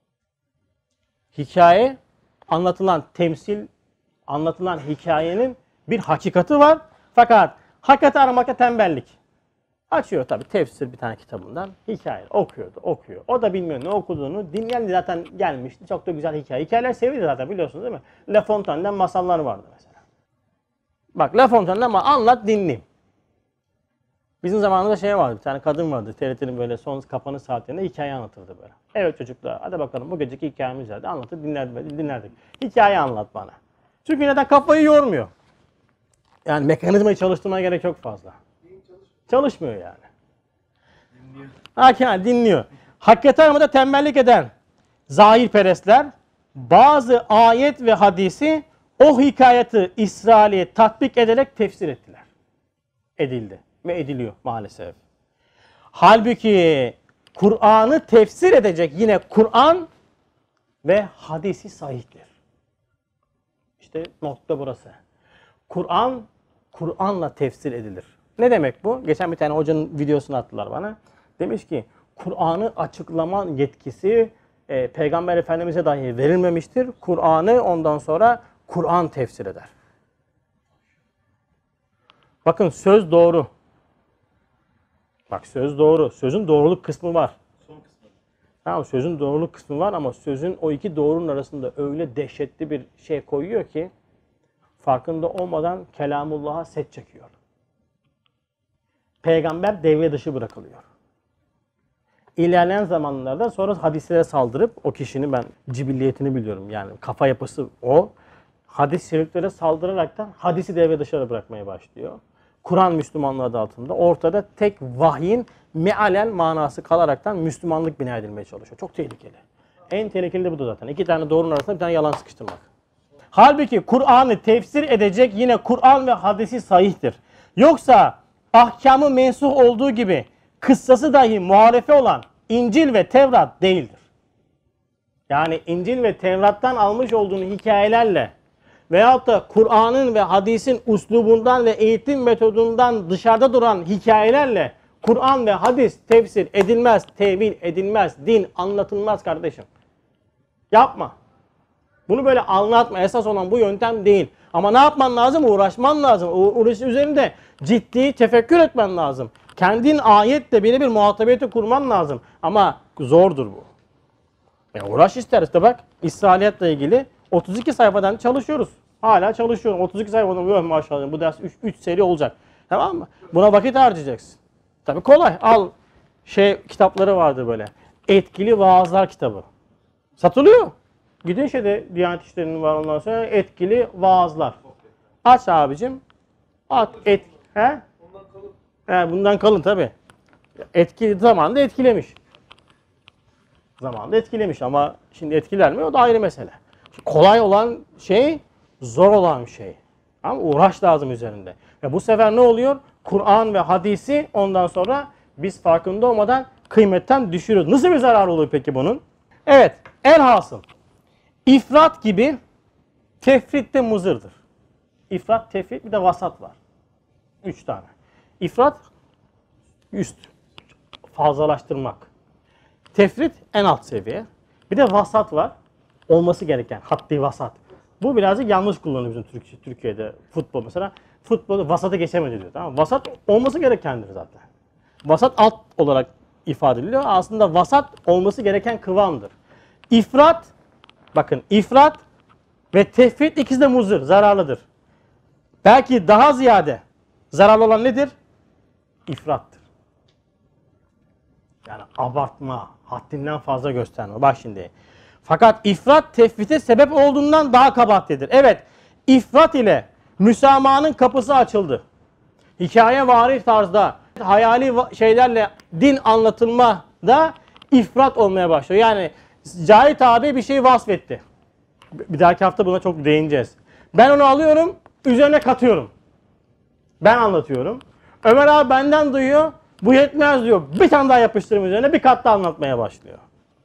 Hikaye, anlatılan temsil, anlatılan hikayenin bir hakikati var. Fakat hakikati aramakta tembellik. Açıyor tabii tefsir bir tane kitabından. Hikaye okuyordu, okuyor. O da bilmiyor ne okuduğunu. Dinleyen de zaten gelmişti. Çok da güzel hikaye. Hikayeler sevilir zaten biliyorsunuz değil mi? La Fontaine'den masallar vardı mesela. Bak La Fontaine'den ama anlat dinleyeyim. Bizim zamanımızda şey vardı, bir tane kadın vardı. T R T'nin böyle son kapanış saatlerinde hikaye anlatırdı böyle. Evet çocuklar, hadi bakalım bu geceki hikayemiz vardı. Anlatır, dinlerdik, dinlerdik. Hikaye anlat bana. Çünkü neden? Kafayı yormuyor. Yani mekanizmayı çalıştırmaya gerek çok fazla. Çalışmıyor yani. Dinliyor. Ha, dinliyor. Hakikati aramada tembellik eden zahirperestler bazı ayet ve hadisi o hikayeti İsrailiye tatbik ederek tefsir ettiler. Edildi. Ve ediliyor maalesef. Halbuki Kur'an'ı tefsir edecek yine Kur'an ve hadisi sahihtir. İşte nokta burası. Kur'an, Kur'an'la tefsir edilir. Ne demek bu? Geçen bir tane hocanın videosunu attılar bana. Demiş ki Kur'an'ı açıklama yetkisi e, Peygamber Efendimiz'e dahi verilmemiştir. Kur'an'ı ondan sonra Kur'an tefsir eder. Bakın söz doğru. Bak söz doğru. Sözün doğruluk kısmı var. Son kısmı. Tamam sözün doğruluk kısmı var ama sözün o iki doğrunun arasında öyle dehşetli bir şey koyuyor ki farkında olmadan kelamullah'a set çekiyor. Peygamber devre dışı bırakılıyor. İlerleyen zamanlarda sonra hadislere saldırıp o kişinin ben cibilliyetini biliyorum yani kafa yapısı o. Hadis şeriflere saldıraraktan hadisi devre dışı bırakmaya başlıyor. Kur'an Müslümanlığı adı altında ortada tek vahyin mealen manası kalaraktan Müslümanlık bina edilmeye çalışıyor. Çok tehlikeli. En tehlikeli de bu da zaten. İki tane doğrunun arasında bir tane yalan sıkıştırmak. Halbuki Kur'an'ı tefsir edecek yine Kur'an ve hadisi sahihtir. Yoksa ahkamı mensuh olduğu gibi kıssası dahi muharefe olan İncil ve Tevrat değildir. Yani İncil ve Tevrat'tan almış olduğunu hikayelerle veyahut da Kur'an'ın ve hadisin uslubundan ve eğitim metodundan dışarıda duran hikayelerle Kur'an ve hadis tefsir edilmez, tevil edilmez, din anlatılmaz kardeşim. Yapma. Bunu böyle anlatma. Esas olan bu yöntem değil. Ama ne yapman lazım? Uğraşman lazım. Uğraş üzerinde ciddi tefekkür etmen lazım. Kendin ayetle birebir muhatabiyeti kurman lazım. Ama zordur bu. Yani uğraş ister işte bak. İsrailiyatla ilgili otuz iki sayfadan çalışıyoruz. Hala çalışıyorum. otuz iki sayfa okuyorum maşallah. Bu ders üç seri olacak. Tamam mı? Buna vakit harcayacaksın. Tabii kolay. Al şey kitapları vardır böyle. Etkili Vaazlar kitabı. Satılıyor. Gidin şeyde Diyanet İşleri'nin var ondan sonra etkili vaazlar. Aç abicim. At et. He? Bundan kalın. He, bundan kalın tabii. Etkili zamanında etkilemiş. Zamanında etkilemiş ama şimdi etkiler mi? O da ayrı mesele. Kolay olan şey zor olan şey. Ama uğraş lazım üzerinde. Ve bu sefer ne oluyor? Kur'an ve hadisi ondan sonra biz farkında olmadan kıymetten düşürüyoruz. Nasıl bir zarar oluyor peki bunun? Evet, elhasıl ifrat gibi tefrit de muzırdır. İfrat, tefrit bir de vasat var. Üç tane. İfrat üst, fazlalaştırmak. Tefrit en alt seviye. Bir de vasat var. Olması gereken haddi vasat. Bu birazcık yanlış kullanılıyor bizim Türkiye, Türkiye'de futbol mesela. Futbolu vasatı geçemedi diyor. Tamam mı? Vasat olması gerekendir zaten. Vasat alt olarak ifade ediliyor. Aslında vasat olması gereken kıvamdır. İfrat, bakın ifrat ve tefrit ikisi de muzır, zararlıdır. Belki daha ziyade zararlı olan nedir? İfrattır. Yani abartma, haddinden fazla gösterme. Bak şimdi. Fakat ifrat tefrite sebep olduğundan daha kabahatlidir. Evet, ifrat ile müsamahanın kapısı açıldı. Hikayevari tarzda, hayali şeylerle din anlatılma da ifrat olmaya başlıyor. Yani Cahit abi bir şey vasfetti. Bir dahaki hafta buna çok değineceğiz. Ben onu alıyorum, üzerine katıyorum. Ben anlatıyorum. Ömer abi benden duyuyor, bu yetmez diyor. Bir tane daha yapıştırım üzerine bir kat daha anlatmaya başlıyor.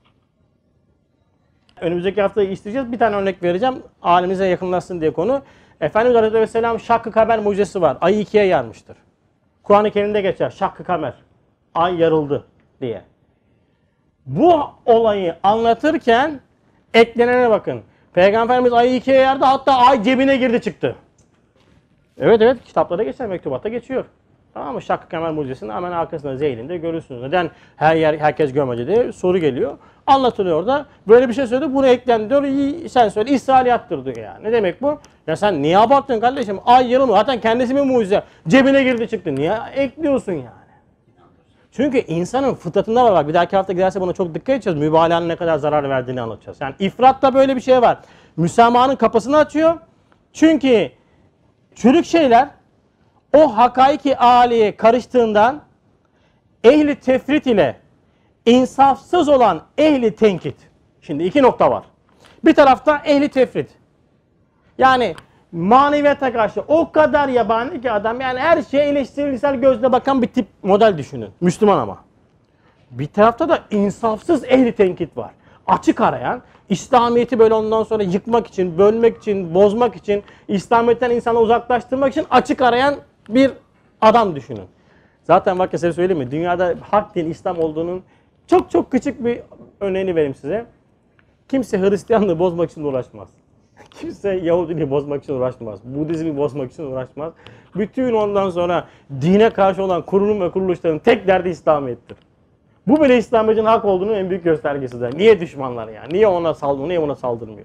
Önümüzdeki hafta isteyeceğiz. Bir tane örnek vereceğim. Alimize yakınlaşsın diye konu. Efendimiz Aleyhisselam Şakkı Kamer mucizesi var. Ayı ikiye yarmıştır. Kur'an-ı Kerim'de geçer. Şakkı Kamer. Ay yarıldı diye. Bu olayı anlatırken eklenene bakın. Peygamberimiz ayı ikiye yardı. Hatta ay cebine girdi çıktı. Evet evet kitaplarda geçer. Mektubatta geçiyor. Tamam mı? Şakkı Kamer mucizesinin hemen arkasında Zeyl'inde görürsünüz. Neden her yer herkes görmedi diye soru geliyor. Anlatılıyor orada. Böyle bir şey söyledi. Bunu eklendi diyor. İyi, sen söyle. İsraiyattır diyor yani. Ne demek bu? Ya sen niye abarttın kardeşim? Ay yarılmıyor. Zaten kendisi bir mucize. Cebine girdi çıktı. Niye ekliyorsun yani? Çünkü insanın fıtratında var. Bak bir dahaki hafta giderse buna çok dikkat edeceğiz. Mübalağanın ne kadar zarar verdiğini anlatacağız. Yani ifratta böyle bir şey var. Müsamahanın kapısını açıyor. Çünkü çürük şeyler o hakaiki âliye karıştığından ehli tefrit ile insafsız olan ehli tenkit. Şimdi iki nokta var. Bir tarafta ehli tefrit. Yani maneviyata karşı o kadar yabani ki adam, yani her şeye eleştirisel gözle bakan bir tip model düşünün. Müslüman ama. Bir tarafta da insafsız ehli tenkit var. Açık arayan, İslamiyet'i böyle ondan sonra yıkmak için, bölmek için, bozmak için, İslamiyet'ten insanı uzaklaştırmak için açık arayan bir adam düşünün. Zaten bak size söyleyeyim mi? Dünyada hak din İslam olduğunun çok çok küçük bir örneğini vereyim size. Kimse Hristiyanlığı bozmak için uğraşmaz. Kimse Yahudiliği bozmak için uğraşmaz. Budizmi bozmak için uğraşmaz. Bütün ondan sonra dine karşı olan kurulum ve kuruluşların tek derdi İslamiyet'tir. Bu bile İslamiyet'in hak olduğunun en büyük göstergesidir. Niye düşmanlar yani? Niye ona saldırmıyor? Niye ona saldırmıyor?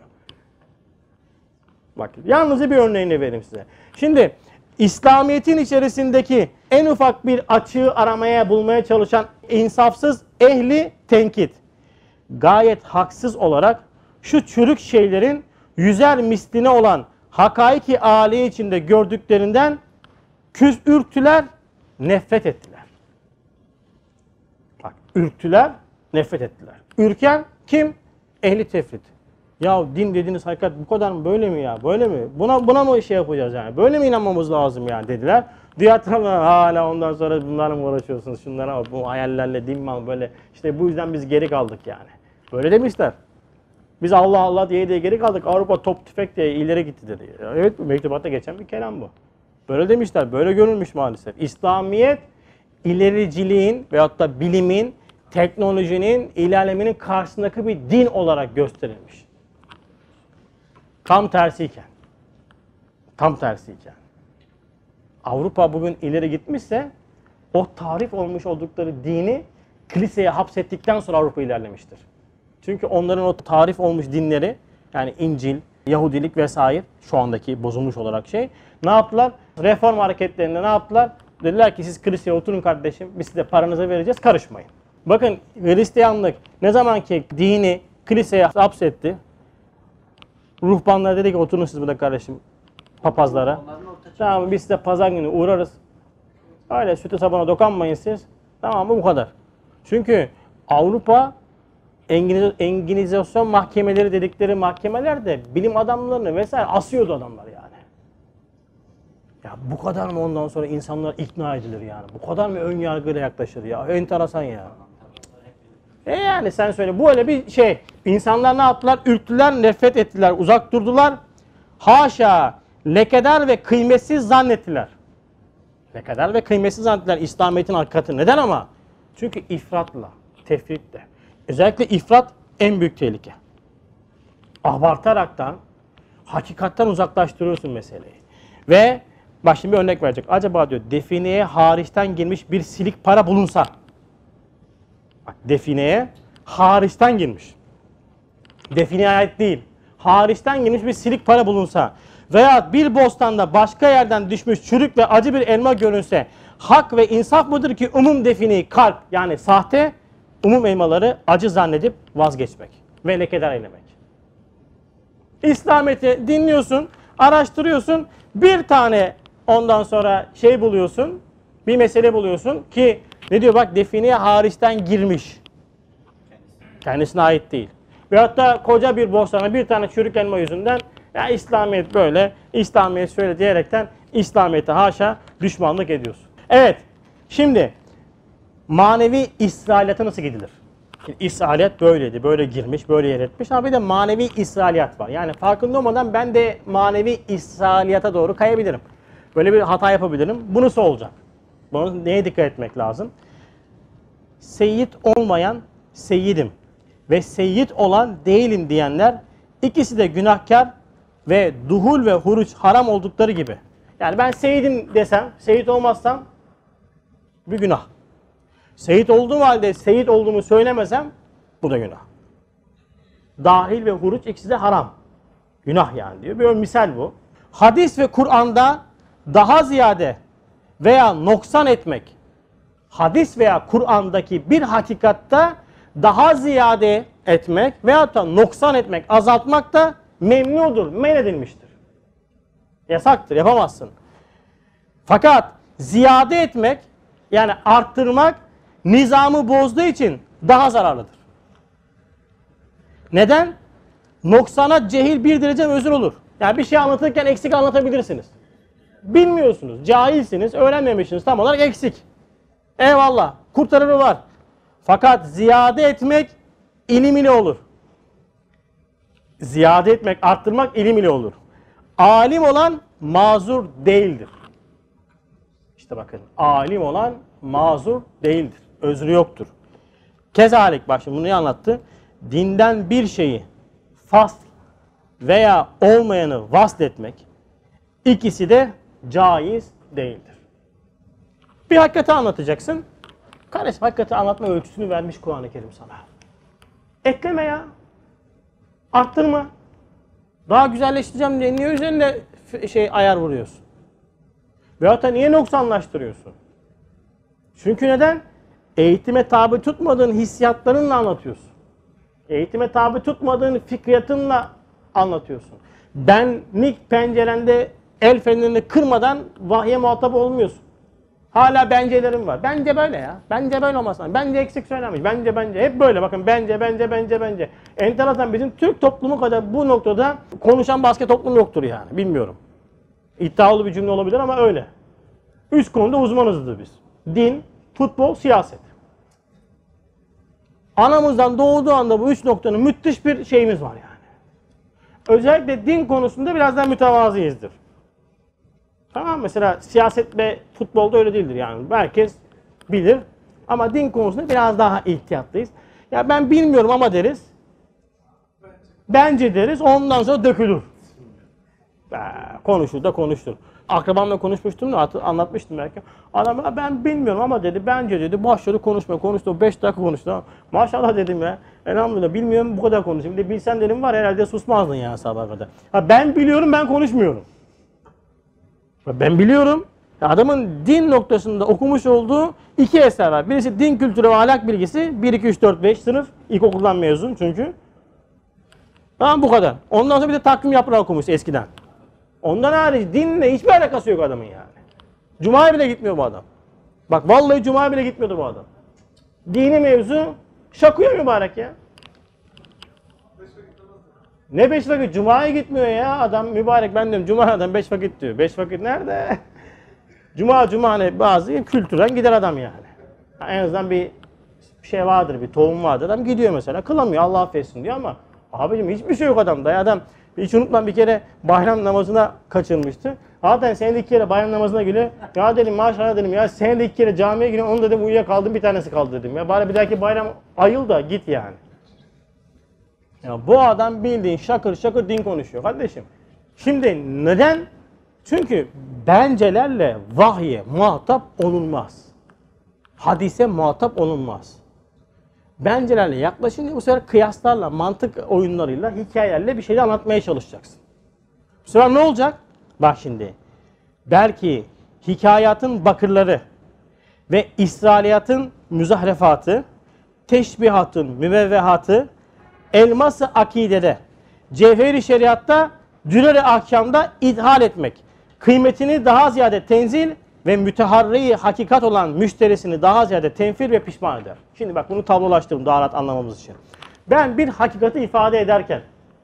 Bak yalnızca bir örneğini vereyim size. Şimdi İslamiyet'in içerisindeki en ufak bir açığı aramaya, bulmaya çalışan insafsız ehli tenkit gayet haksız olarak şu çürük şeylerin yüzer misline olan hakaiki âliye içinde gördüklerinden küs ürktüler, nefret ettiler. Bak ürktüler, nefret ettiler. Ürken kim? Ehli tefrit. Ya din dediğiniz hakikat bu kadar mı, böyle mi ya, böyle mi? Buna buna mı şey yapacağız yani? Böyle mi inanmamız lazım yani dediler. Diğer taraftan hala ondan sonra bunlarla mı uğraşıyorsunuz? Şunlara bu hayallerle din mi böyle? İşte bu yüzden biz geri kaldık yani. Böyle demişler. Biz Allah Allah diye diye geri kaldık. Avrupa top tüfek diye ileri gitti dedi. Evet bu mektubatta geçen bir kelam bu. Böyle demişler. Böyle görülmüş maalesef. İslamiyet ilericiliğin veyahut da bilimin, teknolojinin, ilerlemenin karşısındaki bir din olarak gösterilmiş. Tam tersiyken. Tam tersiyken. Avrupa bugün ileri gitmişse o tarif olmuş oldukları dini kiliseye hapsettikten sonra Avrupa ilerlemiştir. Çünkü onların o tarif olmuş dinleri, yani İncil, Yahudilik vesaire şu andaki bozulmuş olarak şey. Ne yaptılar? Reform hareketlerinde ne yaptılar? Dediler ki siz kiliseye oturun kardeşim, biz size paranızı vereceğiz, karışmayın. Bakın Hristiyanlık ne zaman ki dini kiliseye hapsetti, ruhbanlar dedi ki oturun siz burada kardeşim, papazlara. Tamam, biz size pazar günü uğrarız. Öyle sütü sabuna dokanmayın siz. Tamam mı? Bu kadar. Çünkü Avrupa Enginizasyon mahkemeleri dedikleri mahkemeler de bilim adamlarını vesaire asıyordu adamlar yani. Ya bu kadar mı ondan sonra insanlar ikna edilir yani? Bu kadar mı ön yargıyla yaklaşır ya? Enteresan ya. E yani sen söyle, bu öyle bir şey. İnsanlar ne yaptılar? Ürktüler, nefret ettiler, uzak durdular. Haşa, lekedar ve kıymetsiz zannettiler. Lekedar ve kıymetsiz zannettiler İslamiyet'in hakikati. Neden ama? Çünkü ifratla, tefritle. Özellikle ifrat en büyük tehlike. Abartaraktan, hakikatten uzaklaştırıyorsun meseleyi. Ve bak şimdi bir örnek verecek. Acaba diyor defineye hariçten girmiş bir silik para bulunsa. Bak defineye hariçten girmiş. Defineye ait değil. Hariçten girmiş bir silik para bulunsa. Veya bir bostanda başka yerden düşmüş çürük ve acı bir elma görünse. Hak ve insaf mıdır ki umum defineyi kalp yani sahte, umum elmaları acı zannedip vazgeçmek ve lekedar eylemek. İslamiyet'i dinliyorsun, araştırıyorsun, bir tane ondan sonra şey buluyorsun, bir mesele buluyorsun ki ne diyor bak defineye hariçten girmiş. Kendisine ait değil. Ve hatta koca bir bostana bir tane çürük elma yüzünden ya İslamiyet böyle, İslamiyet şöyle diyerekten İslamiyet'e haşa düşmanlık ediyorsun. Evet, şimdi manevi İsrailiyata nasıl gidilir? İsrailiyat böyleydi, böyle girmiş, böyle yer etmiş ama bir de manevi İsrailiyat var. Yani farkında olmadan ben de manevi İsrailiyata doğru kayabilirim. Böyle bir hata yapabilirim. Bu nasıl olacak? Buna neye dikkat etmek lazım? Seyyid olmayan seyyidim ve seyyid olan değilim diyenler ikisi de günahkar ve duhul ve huruç haram oldukları gibi. Yani ben seyyidim desem, seyyid olmazsam bir günah. Seyit olduğum halde seyit olduğumu söylemesem bu da günah. Dahil ve huruç ikisi de haram. Günah yani diyor. Bir misal bu. Hadis ve Kur'an'da daha ziyade veya noksan etmek, hadis veya Kur'an'daki bir hakikatta daha ziyade etmek veyahut da noksan etmek, azaltmak da memnudur, men edilmiştir. Yasaktır, yapamazsın. Fakat ziyade etmek yani arttırmak nizamı bozduğu için daha zararlıdır. Neden? Noksana cehil bir derece özür olur. Yani bir şey anlatırken eksik anlatabilirsiniz. Bilmiyorsunuz, cahilsiniz, öğrenmemişsiniz, tam olarak eksik. Eyvallah, kurtarırı var. Fakat ziyade etmek ilim ile olur. Ziyade etmek, arttırmak ilim ile olur. Alim olan mazur değildir. İşte bakın, alim olan mazur değildir. Özrü yoktur. Kezalik, bak şimdi bunu niye anlattı? Dinden bir şeyi fasl veya olmayanı vasletmek ikisi de caiz değildir. Bir hakikati anlatacaksın. Kardeşim hakikati anlatma ölçüsünü vermiş Kur'an-ı Kerim sana. Ekleme ya. Arttırma. Daha güzelleştireceğim diye niye üzerine şey ayar vuruyorsun? Veyahut da niye noksanlaştırıyorsun? Çünkü neden? Eğitime tabi tutmadığın hissiyatlarınla anlatıyorsun. Eğitime tabi tutmadığın fikriyatınla anlatıyorsun. Benlik pencerende el fenerini kırmadan vahye muhatap olmuyorsun. Hala bencelerim var. Bence böyle ya. Bence böyle olmasın. Bence eksik söylemiş. Bence bence. Hep böyle bakın. Bence bence bence bence. Enteresan, bizim Türk toplumu kadar bu noktada konuşan başka toplum yoktur yani. Bilmiyorum. İddialı bir cümle olabilir ama öyle. Üç konuda uzmanızdır biz. Din, futbol, siyaset. Anamızdan doğduğu anda bu üç noktanın müthiş bir şeyimiz var yani. Özellikle din konusunda biraz daha mütevazıyızdır. Tamam, mesela siyaset ve futbolda öyle değildir yani. Herkes bilir ama din konusunda biraz daha ihtiyatlıyız. Ya ben bilmiyorum ama deriz. Bence deriz, ondan sonra dökülür. Konuşur da konuştur. akrabamla konuşmuştum da anlatmıştım belki. Adam ben bilmiyorum ama dedi bence dedi başladı konuşma konuştu beş dakika konuştu. Maşallah dedim ya. Elhamdülillah bilmiyorum bu kadar konuşayım. De bilsen dedim var herhalde susmazdın ya sabaha kadar. Ha, ben biliyorum ben konuşmuyorum. Ben biliyorum. Adamın din noktasında okumuş olduğu iki eser var. Birisi din kültürü ve ahlak bilgisi. bir, iki, üç, dört, beş sınıf. İlkokuldan mezun çünkü. Tamam bu kadar. Ondan sonra bir de takvim yaprağı okumuş eskiden. Ondan hariç dinle hiçbir alakası yok adamın yani. Cuma'ya bile gitmiyor bu adam. Bak vallahi Cuma'ya bile gitmiyordu bu adam. Dini mevzu şakıyor mübarek ya. Ne beş vakit? Cuma'ya gitmiyor ya adam mübarek. Ben diyorum Cuma'dan beş vakit diyor. Beş vakit nerede? Cuma Cuma hani bazı kültürden gider adam yani. En azından bir şey vardır, bir tohum vardır. Adam gidiyor mesela. Kılamıyor Allah affetsin diyor ama abicim hiçbir şey yok adamda. Ya adam hiç unutmam bir kere bayram namazına kaçırmıştı. Zaten senede iki kere bayram namazına geliyor. Ya dedim maşallah dedim ya senede iki kere camiye giriyor. Onu dedim uyuyakaldım bir tanesi kaldı dedim. Ya bari bir dahaki bayram ayıl da git yani. Ya bu adam bildiğin şakır şakır din konuşuyor kardeşim. Şimdi neden? Çünkü bencelerle vahye muhatap olunmaz. Hadise muhatap olunmaz. Bencelerle yaklaşınca bu sefer kıyaslarla, mantık oyunlarıyla, hikayelerle bir şey anlatmaya çalışacaksın. Bu sefer ne olacak? Bak şimdi. Belki hikayatın bakırları ve İsrailiyatın müzahrefatı, teşbihatın müvevvehatı, elması akidede, cevheri şeriatta, düreri ahkamda idhal etmek, kıymetini daha ziyade tenzil ve müteharri hakikat olan müşterisini daha ziyade tenfir ve pişman eder. Şimdi bak bunu tablolaştırdım daha rahat anlamamız için. Ben bir hakikati ifade ederken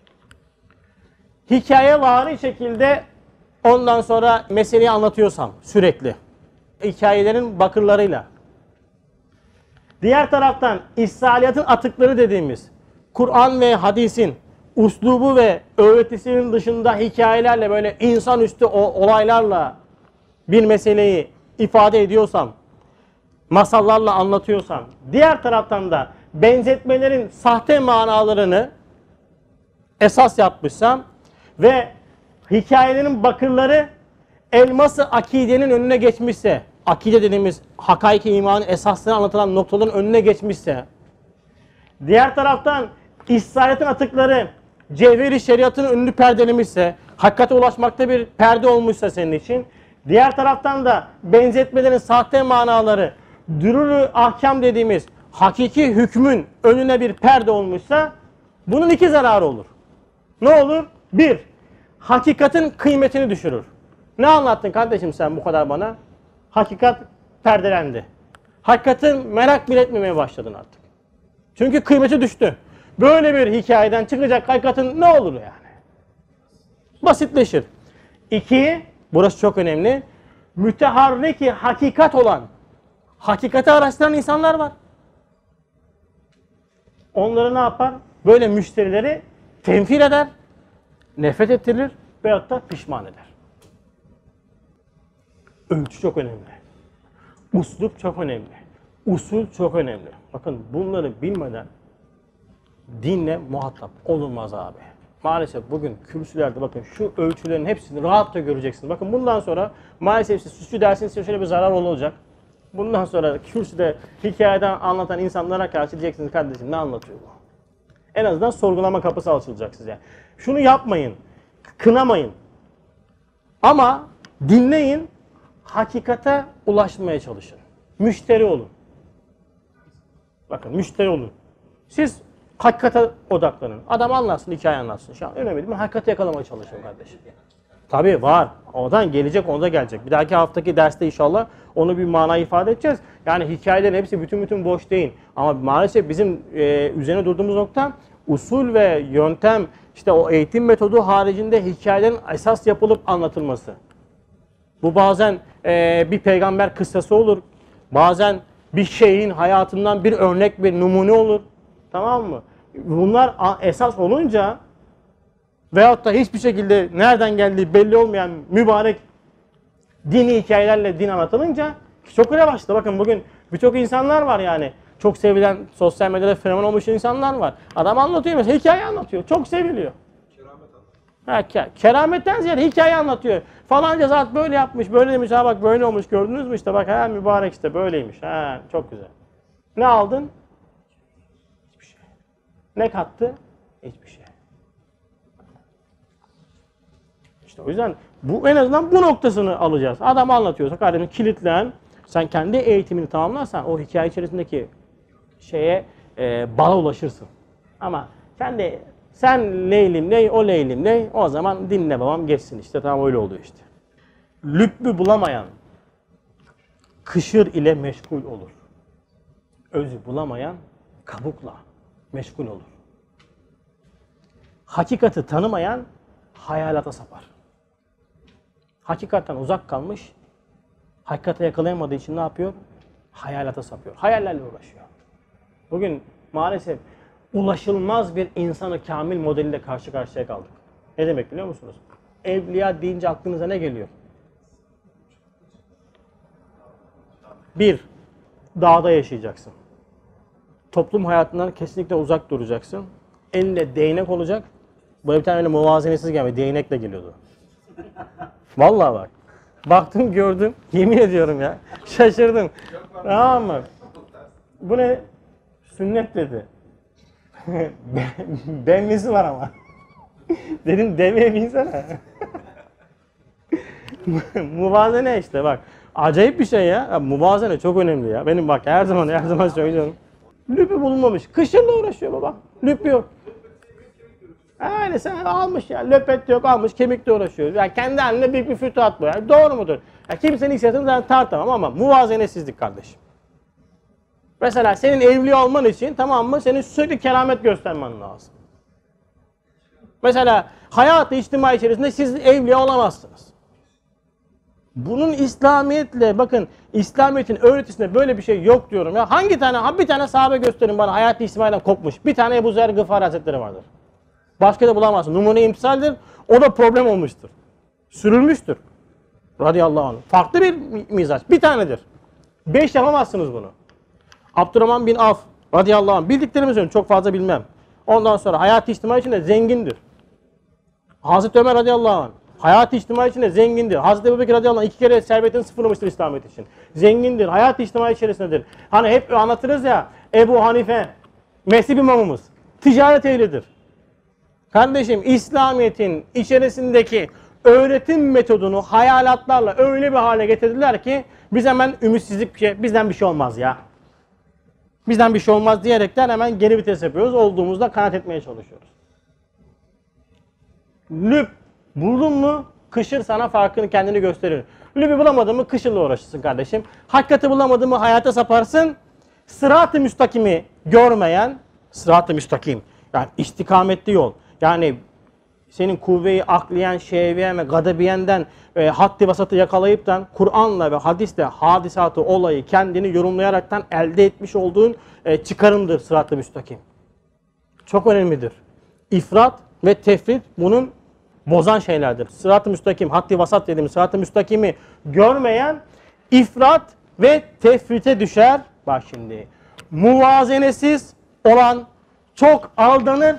hikayevari şekilde ondan sonra meseleyi anlatıyorsam sürekli hikayelerin bakırlarıyla, diğer taraftan İsrailiyatın atıkları dediğimiz Kur'an ve hadisin uslubu ve öğretisinin dışında hikayelerle böyle insanüstü olaylarla bir meseleyi ifade ediyorsam, masallarla anlatıyorsam, diğer taraftan da benzetmelerin sahte manalarını esas yapmışsam ve hikayelerin bakırları elması akidenin önüne geçmişse, akide dediğimiz hakaiki imanın esaslarını anlatılan noktaların önüne geçmişse, diğer taraftan İsrailiyatın atıkları cevheri şeriatın önünü perdelemişse, hakikate ulaşmakta bir perde olmuşsa senin için, diğer taraftan da benzetmelerin sahte manaları, dürürü ahkam dediğimiz hakiki hükmün önüne bir perde olmuşsa, bunun iki zararı olur. Ne olur? Bir, hakikatin kıymetini düşürür. Ne anlattın kardeşim sen bu kadar bana? Hakikat perdelendi. Hakikatin merak bile etmemeye başladın artık. Çünkü kıymeti düştü. Böyle bir hikayeden çıkacak hakikatin ne olur yani? Basitleşir. İki, burası çok önemli. Müteharriki hakikat olan, hakikati araştıran insanlar var. Onları ne yapar? Böyle müşterileri tenfir eder, nefret ettirir veyahut da pişman eder. Ölçü çok önemli. Uslup çok önemli. Usul çok önemli. Bakın bunları bilmeden dinle muhatap olunmaz abi. Maalesef bugün kürsülerde bakın şu ölçülerin hepsini rahatça göreceksiniz. Bakın bundan sonra maalesef size süslü dersiniz size şöyle bir zarar olacak. Bundan sonra kürsüde hikayeden anlatan insanlara karşı diyeceksiniz kardeşim ne anlatıyor bu? En azından sorgulama kapısı açılacak size. Şunu yapmayın, kınamayın. Ama dinleyin, hakikate ulaşmaya çalışın. Müşteri olun. Bakın müşteri olun. Siz hakikate odaklanın. Adam anlatsın, hikaye anlatsın. Şu an önemli değil mi? Hakikati yakalamaya çalışın kardeşim. Tabii var. Oradan gelecek, onda gelecek. Bir dahaki haftaki derste inşallah onu bir mana ifade edeceğiz. Yani hikayelerin hepsi bütün bütün boş değil. Ama maalesef bizim e, üzerine durduğumuz nokta usul ve yöntem, işte o eğitim metodu haricinde hikayelerin esas yapılıp anlatılması. Bu bazen e, bir peygamber kıssası olur. Bazen bir şeyin hayatından bir örnek, bir numune olur. Tamam mı? Bunlar esas olunca veyahut da hiçbir şekilde nereden geldiği belli olmayan mübarek dini hikayelerle din anlatılınca çok revaçta. Bakın bugün birçok insanlar var yani. Çok sevilen, sosyal medyada fenomen olmuş insanlar var. Adam anlatıyor mesela, hikaye anlatıyor. Çok seviliyor. Ha, kerametten ziyade hikaye anlatıyor. Falanca zat böyle yapmış, böyle demiş, ha bak böyle olmuş, gördünüz mü işte, bak ha mübarek işte böyleymiş. Ha çok güzel. Ne aldın? Hiçbir şey. Ne kattı? Hiçbir şey. İşte o yüzden bu, en azından bu noktasını alacağız. Adam anlatıyorsa kardeşim kilitlen, sen kendi eğitimini tamamlarsan o hikaye içerisindeki şeye e, bala ulaşırsın. Ama kendi sen leylim ney, o leylim ney, o zaman dinle babam geçsin işte, tamam öyle oluyor işte. Lübbü bulamayan kışır ile meşgul olur. Özü bulamayan kabukla meşgul olur. Hakikati tanımayan hayalata sapar. Hakikatten uzak kalmış, hakikate yakalayamadığı için ne yapıyor? Hayalata sapıyor. Hayallerle uğraşıyor. Bugün maalesef ulaşılmaz bir insanı kamil modeliyle karşı karşıya kaldık. Ne demek biliyor musunuz? Evliya deyince aklınıza ne geliyor? Bir, dağda yaşayacaksın. Toplum hayatından kesinlikle uzak duracaksın. Elinde değnek olacak. Böyle bir tane öyle muvazenetsiz gelmedi. Değnekle geliyordu. Vallahi bak. Baktım gördüm. Yemin ediyorum ya. Şaşırdım. Tamam mı? Bu ne? Sünnet dedi. Benlisi var ama. Dedim deveye binsene. Muvazene işte bak. Acayip bir şey ya. ya. Muvazene çok önemli ya. Benim bak her zaman her zaman söylüyorum. Lüpü bulunmamış. Kışırla uğraşıyor baba. Lüp yok. Yani sen almış ya. Löpet yok almış. Kemikle uğraşıyor. Yani kendi haline büyük bir fütuhat bu. Yani doğru mudur? Ya kimsenin hissiyatını zaten tartamam ama muvazenesizlik kardeşim. Mesela senin evli olman için tamam mı? Senin sürekli keramet göstermen lazım. Mesela hayat-ı içtimai içerisinde siz evli olamazsınız. Bunun İslamiyetle bakın İslamiyet'in öğretisinde böyle bir şey yok diyorum ya. Hangi tane bir tane sahabe gösterin bana hayat-ı içtimaiden kopmuş. Bir tane Ebu Zer Gıfari Hazretleri vardır. Başka da bulamazsın. Numune imtisaldir. O da problem olmuştur. Sürülmüştür. Radıyallahu anh. Farklı bir mizaç. Bir tanedir. Beş yapamazsınız bunu. Abdurrahman bin Avf radıyallahu anh. Bildiklerimi söylüyorum. Çok fazla bilmem. Ondan sonra hayat-ı içtimai içinde zengindir. Hazreti Ömer radıyallahu anh. Hayat-ı içtimai içinde zengindir. Hazreti Ebubekir radıyallahu anh iki kere servetini sıfırlamıştır İslamiyet için. Zengindir. Hayat-ı içtimai içerisindedir. Hani hep anlatırız ya Ebu Hanife, mezhep imamımız. Ticaret ehlidir. Kardeşim İslamiyet'in içerisindeki öğretim metodunu hayalatlarla öyle bir hale getirdiler ki biz hemen ümitsizlik, şey, bizden bir şey olmaz ya. Bizden bir şey olmaz diyerekten hemen geri vites yapıyoruz. Olduğumuzda kanaat etmeye çalışıyoruz. Lüb buldun mu kışır sana farkını kendini gösterir. Lübü bulamadın mı kışırla uğraşırsın kardeşim. Hakikati bulamadın mı hayata saparsın. Sırat-ı müstakimi görmeyen, sırat-ı müstakim yani istikametli yol. Yani senin kuvve-i akliyen, şehviyen ve gadabiyenden e, haddi vasatı yakalayıptan Kur'an'la ve hadisle hadisatı, olayı kendini yorumlayaraktan elde etmiş olduğun e, çıkarımdır sırat-ı müstakim. Çok önemlidir. İfrat ve tefrit bunun bozan şeylerdir. Sırat-ı müstakim, haddi vasat dediğimiz sırat-ı müstakimi görmeyen ifrat ve tefrite düşer. Bak şimdi muvazenesiz olan çok aldanır.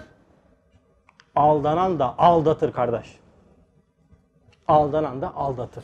Aldanan da aldatır kardeş. Aldanan da aldatır.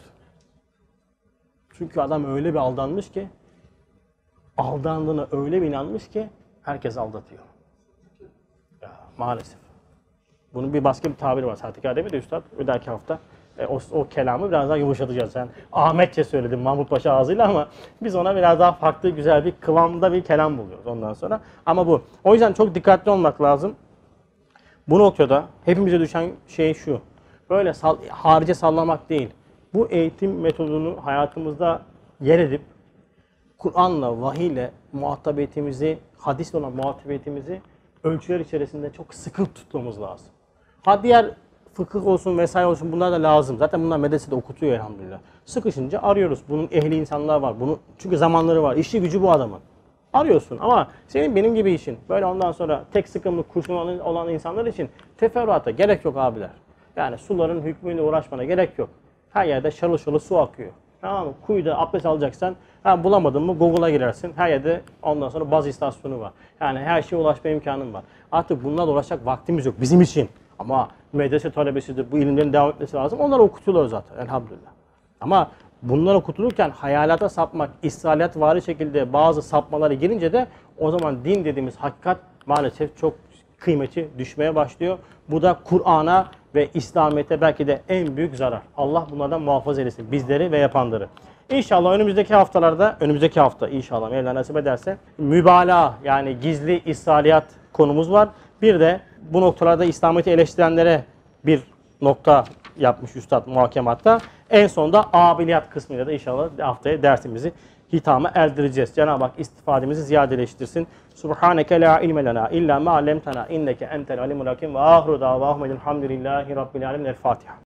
Çünkü adam öyle bir aldanmış ki, aldandığına öyle bir inanmış ki herkes aldatıyor. Ya, maalesef. Bunun bir başka bir tabiri var. Sahtekar değil mi de üstad? Bir dahaki hafta e, o, o kelamı biraz daha yumuşatacağız. Sen Ahmetçe söyledin Mahmut Paşa ağzıyla ama biz ona biraz daha farklı, güzel bir kıvamda bir kelam buluyoruz ondan sonra. Ama bu. O yüzden çok dikkatli olmak lazım. Bu noktada hepimize düşen şey şu. Böyle sal, harice sallamak değil. Bu eğitim metodunu hayatımızda yer edip Kur'an'la, vahiyle muhatabiyetimizi, hadisle olan muhatabiyetimizi ölçüler içerisinde çok sıkı tutmamız lazım. Ha diğer fıkıh olsun vesaire olsun bunlar da lazım. Zaten bunlar medresede okutuyor elhamdülillah. Sıkışınca arıyoruz. Bunun ehli insanlar var. Bunun, çünkü zamanları var. İşi gücü bu adamın. Arıyorsun ama senin benim gibi işin böyle ondan sonra tek sıkımlık kurşun olan insanlar için teferruata gerek yok abiler. Yani suların hükmüyle uğraşmana gerek yok. Her yerde şalı şalı su akıyor. Tamam mı? Kuyuda abdest alacaksan ha, bulamadın mı Google'a girersin. Her yerde ondan sonra baz istasyonu var. Yani her şeye ulaşma imkanın var. Artık bunlarla uğraşacak vaktimiz yok bizim için. Ama medrese talebesidir, bu ilimlerin devam etmesi lazım. Onlar okutuluyor zaten elhamdülillah. Ama bunlar okutulurken hayalata sapmak, İsrailiyatvari şekilde bazı sapmalara girince de o zaman din dediğimiz hakikat maalesef çok kıymeti düşmeye başlıyor. Bu da Kur'an'a ve İslamiyet'e belki de en büyük zarar. Allah bunlardan muhafaza eylesin bizleri ve yapanları. İnşallah önümüzdeki haftalarda, önümüzdeki hafta inşallah Mevla nasip ederse mübalağa yani gizli İsrailiyat konumuz var. Bir de bu noktalarda İslamiyet'i eleştirenlere bir nokta yapmış Üstad muhakematta. En sonunda abiliyat kısmıyla da inşallah haftaya dersimizi hitama erdireceğiz. Cenab-ı Hak istifademizi ziyadeleştirsin. Subhaneke la ilme lena illa ma allamtana inneke entel alimul hakim ve ahru davahum elhamdülillahi rabbil alemin. El Fatiha.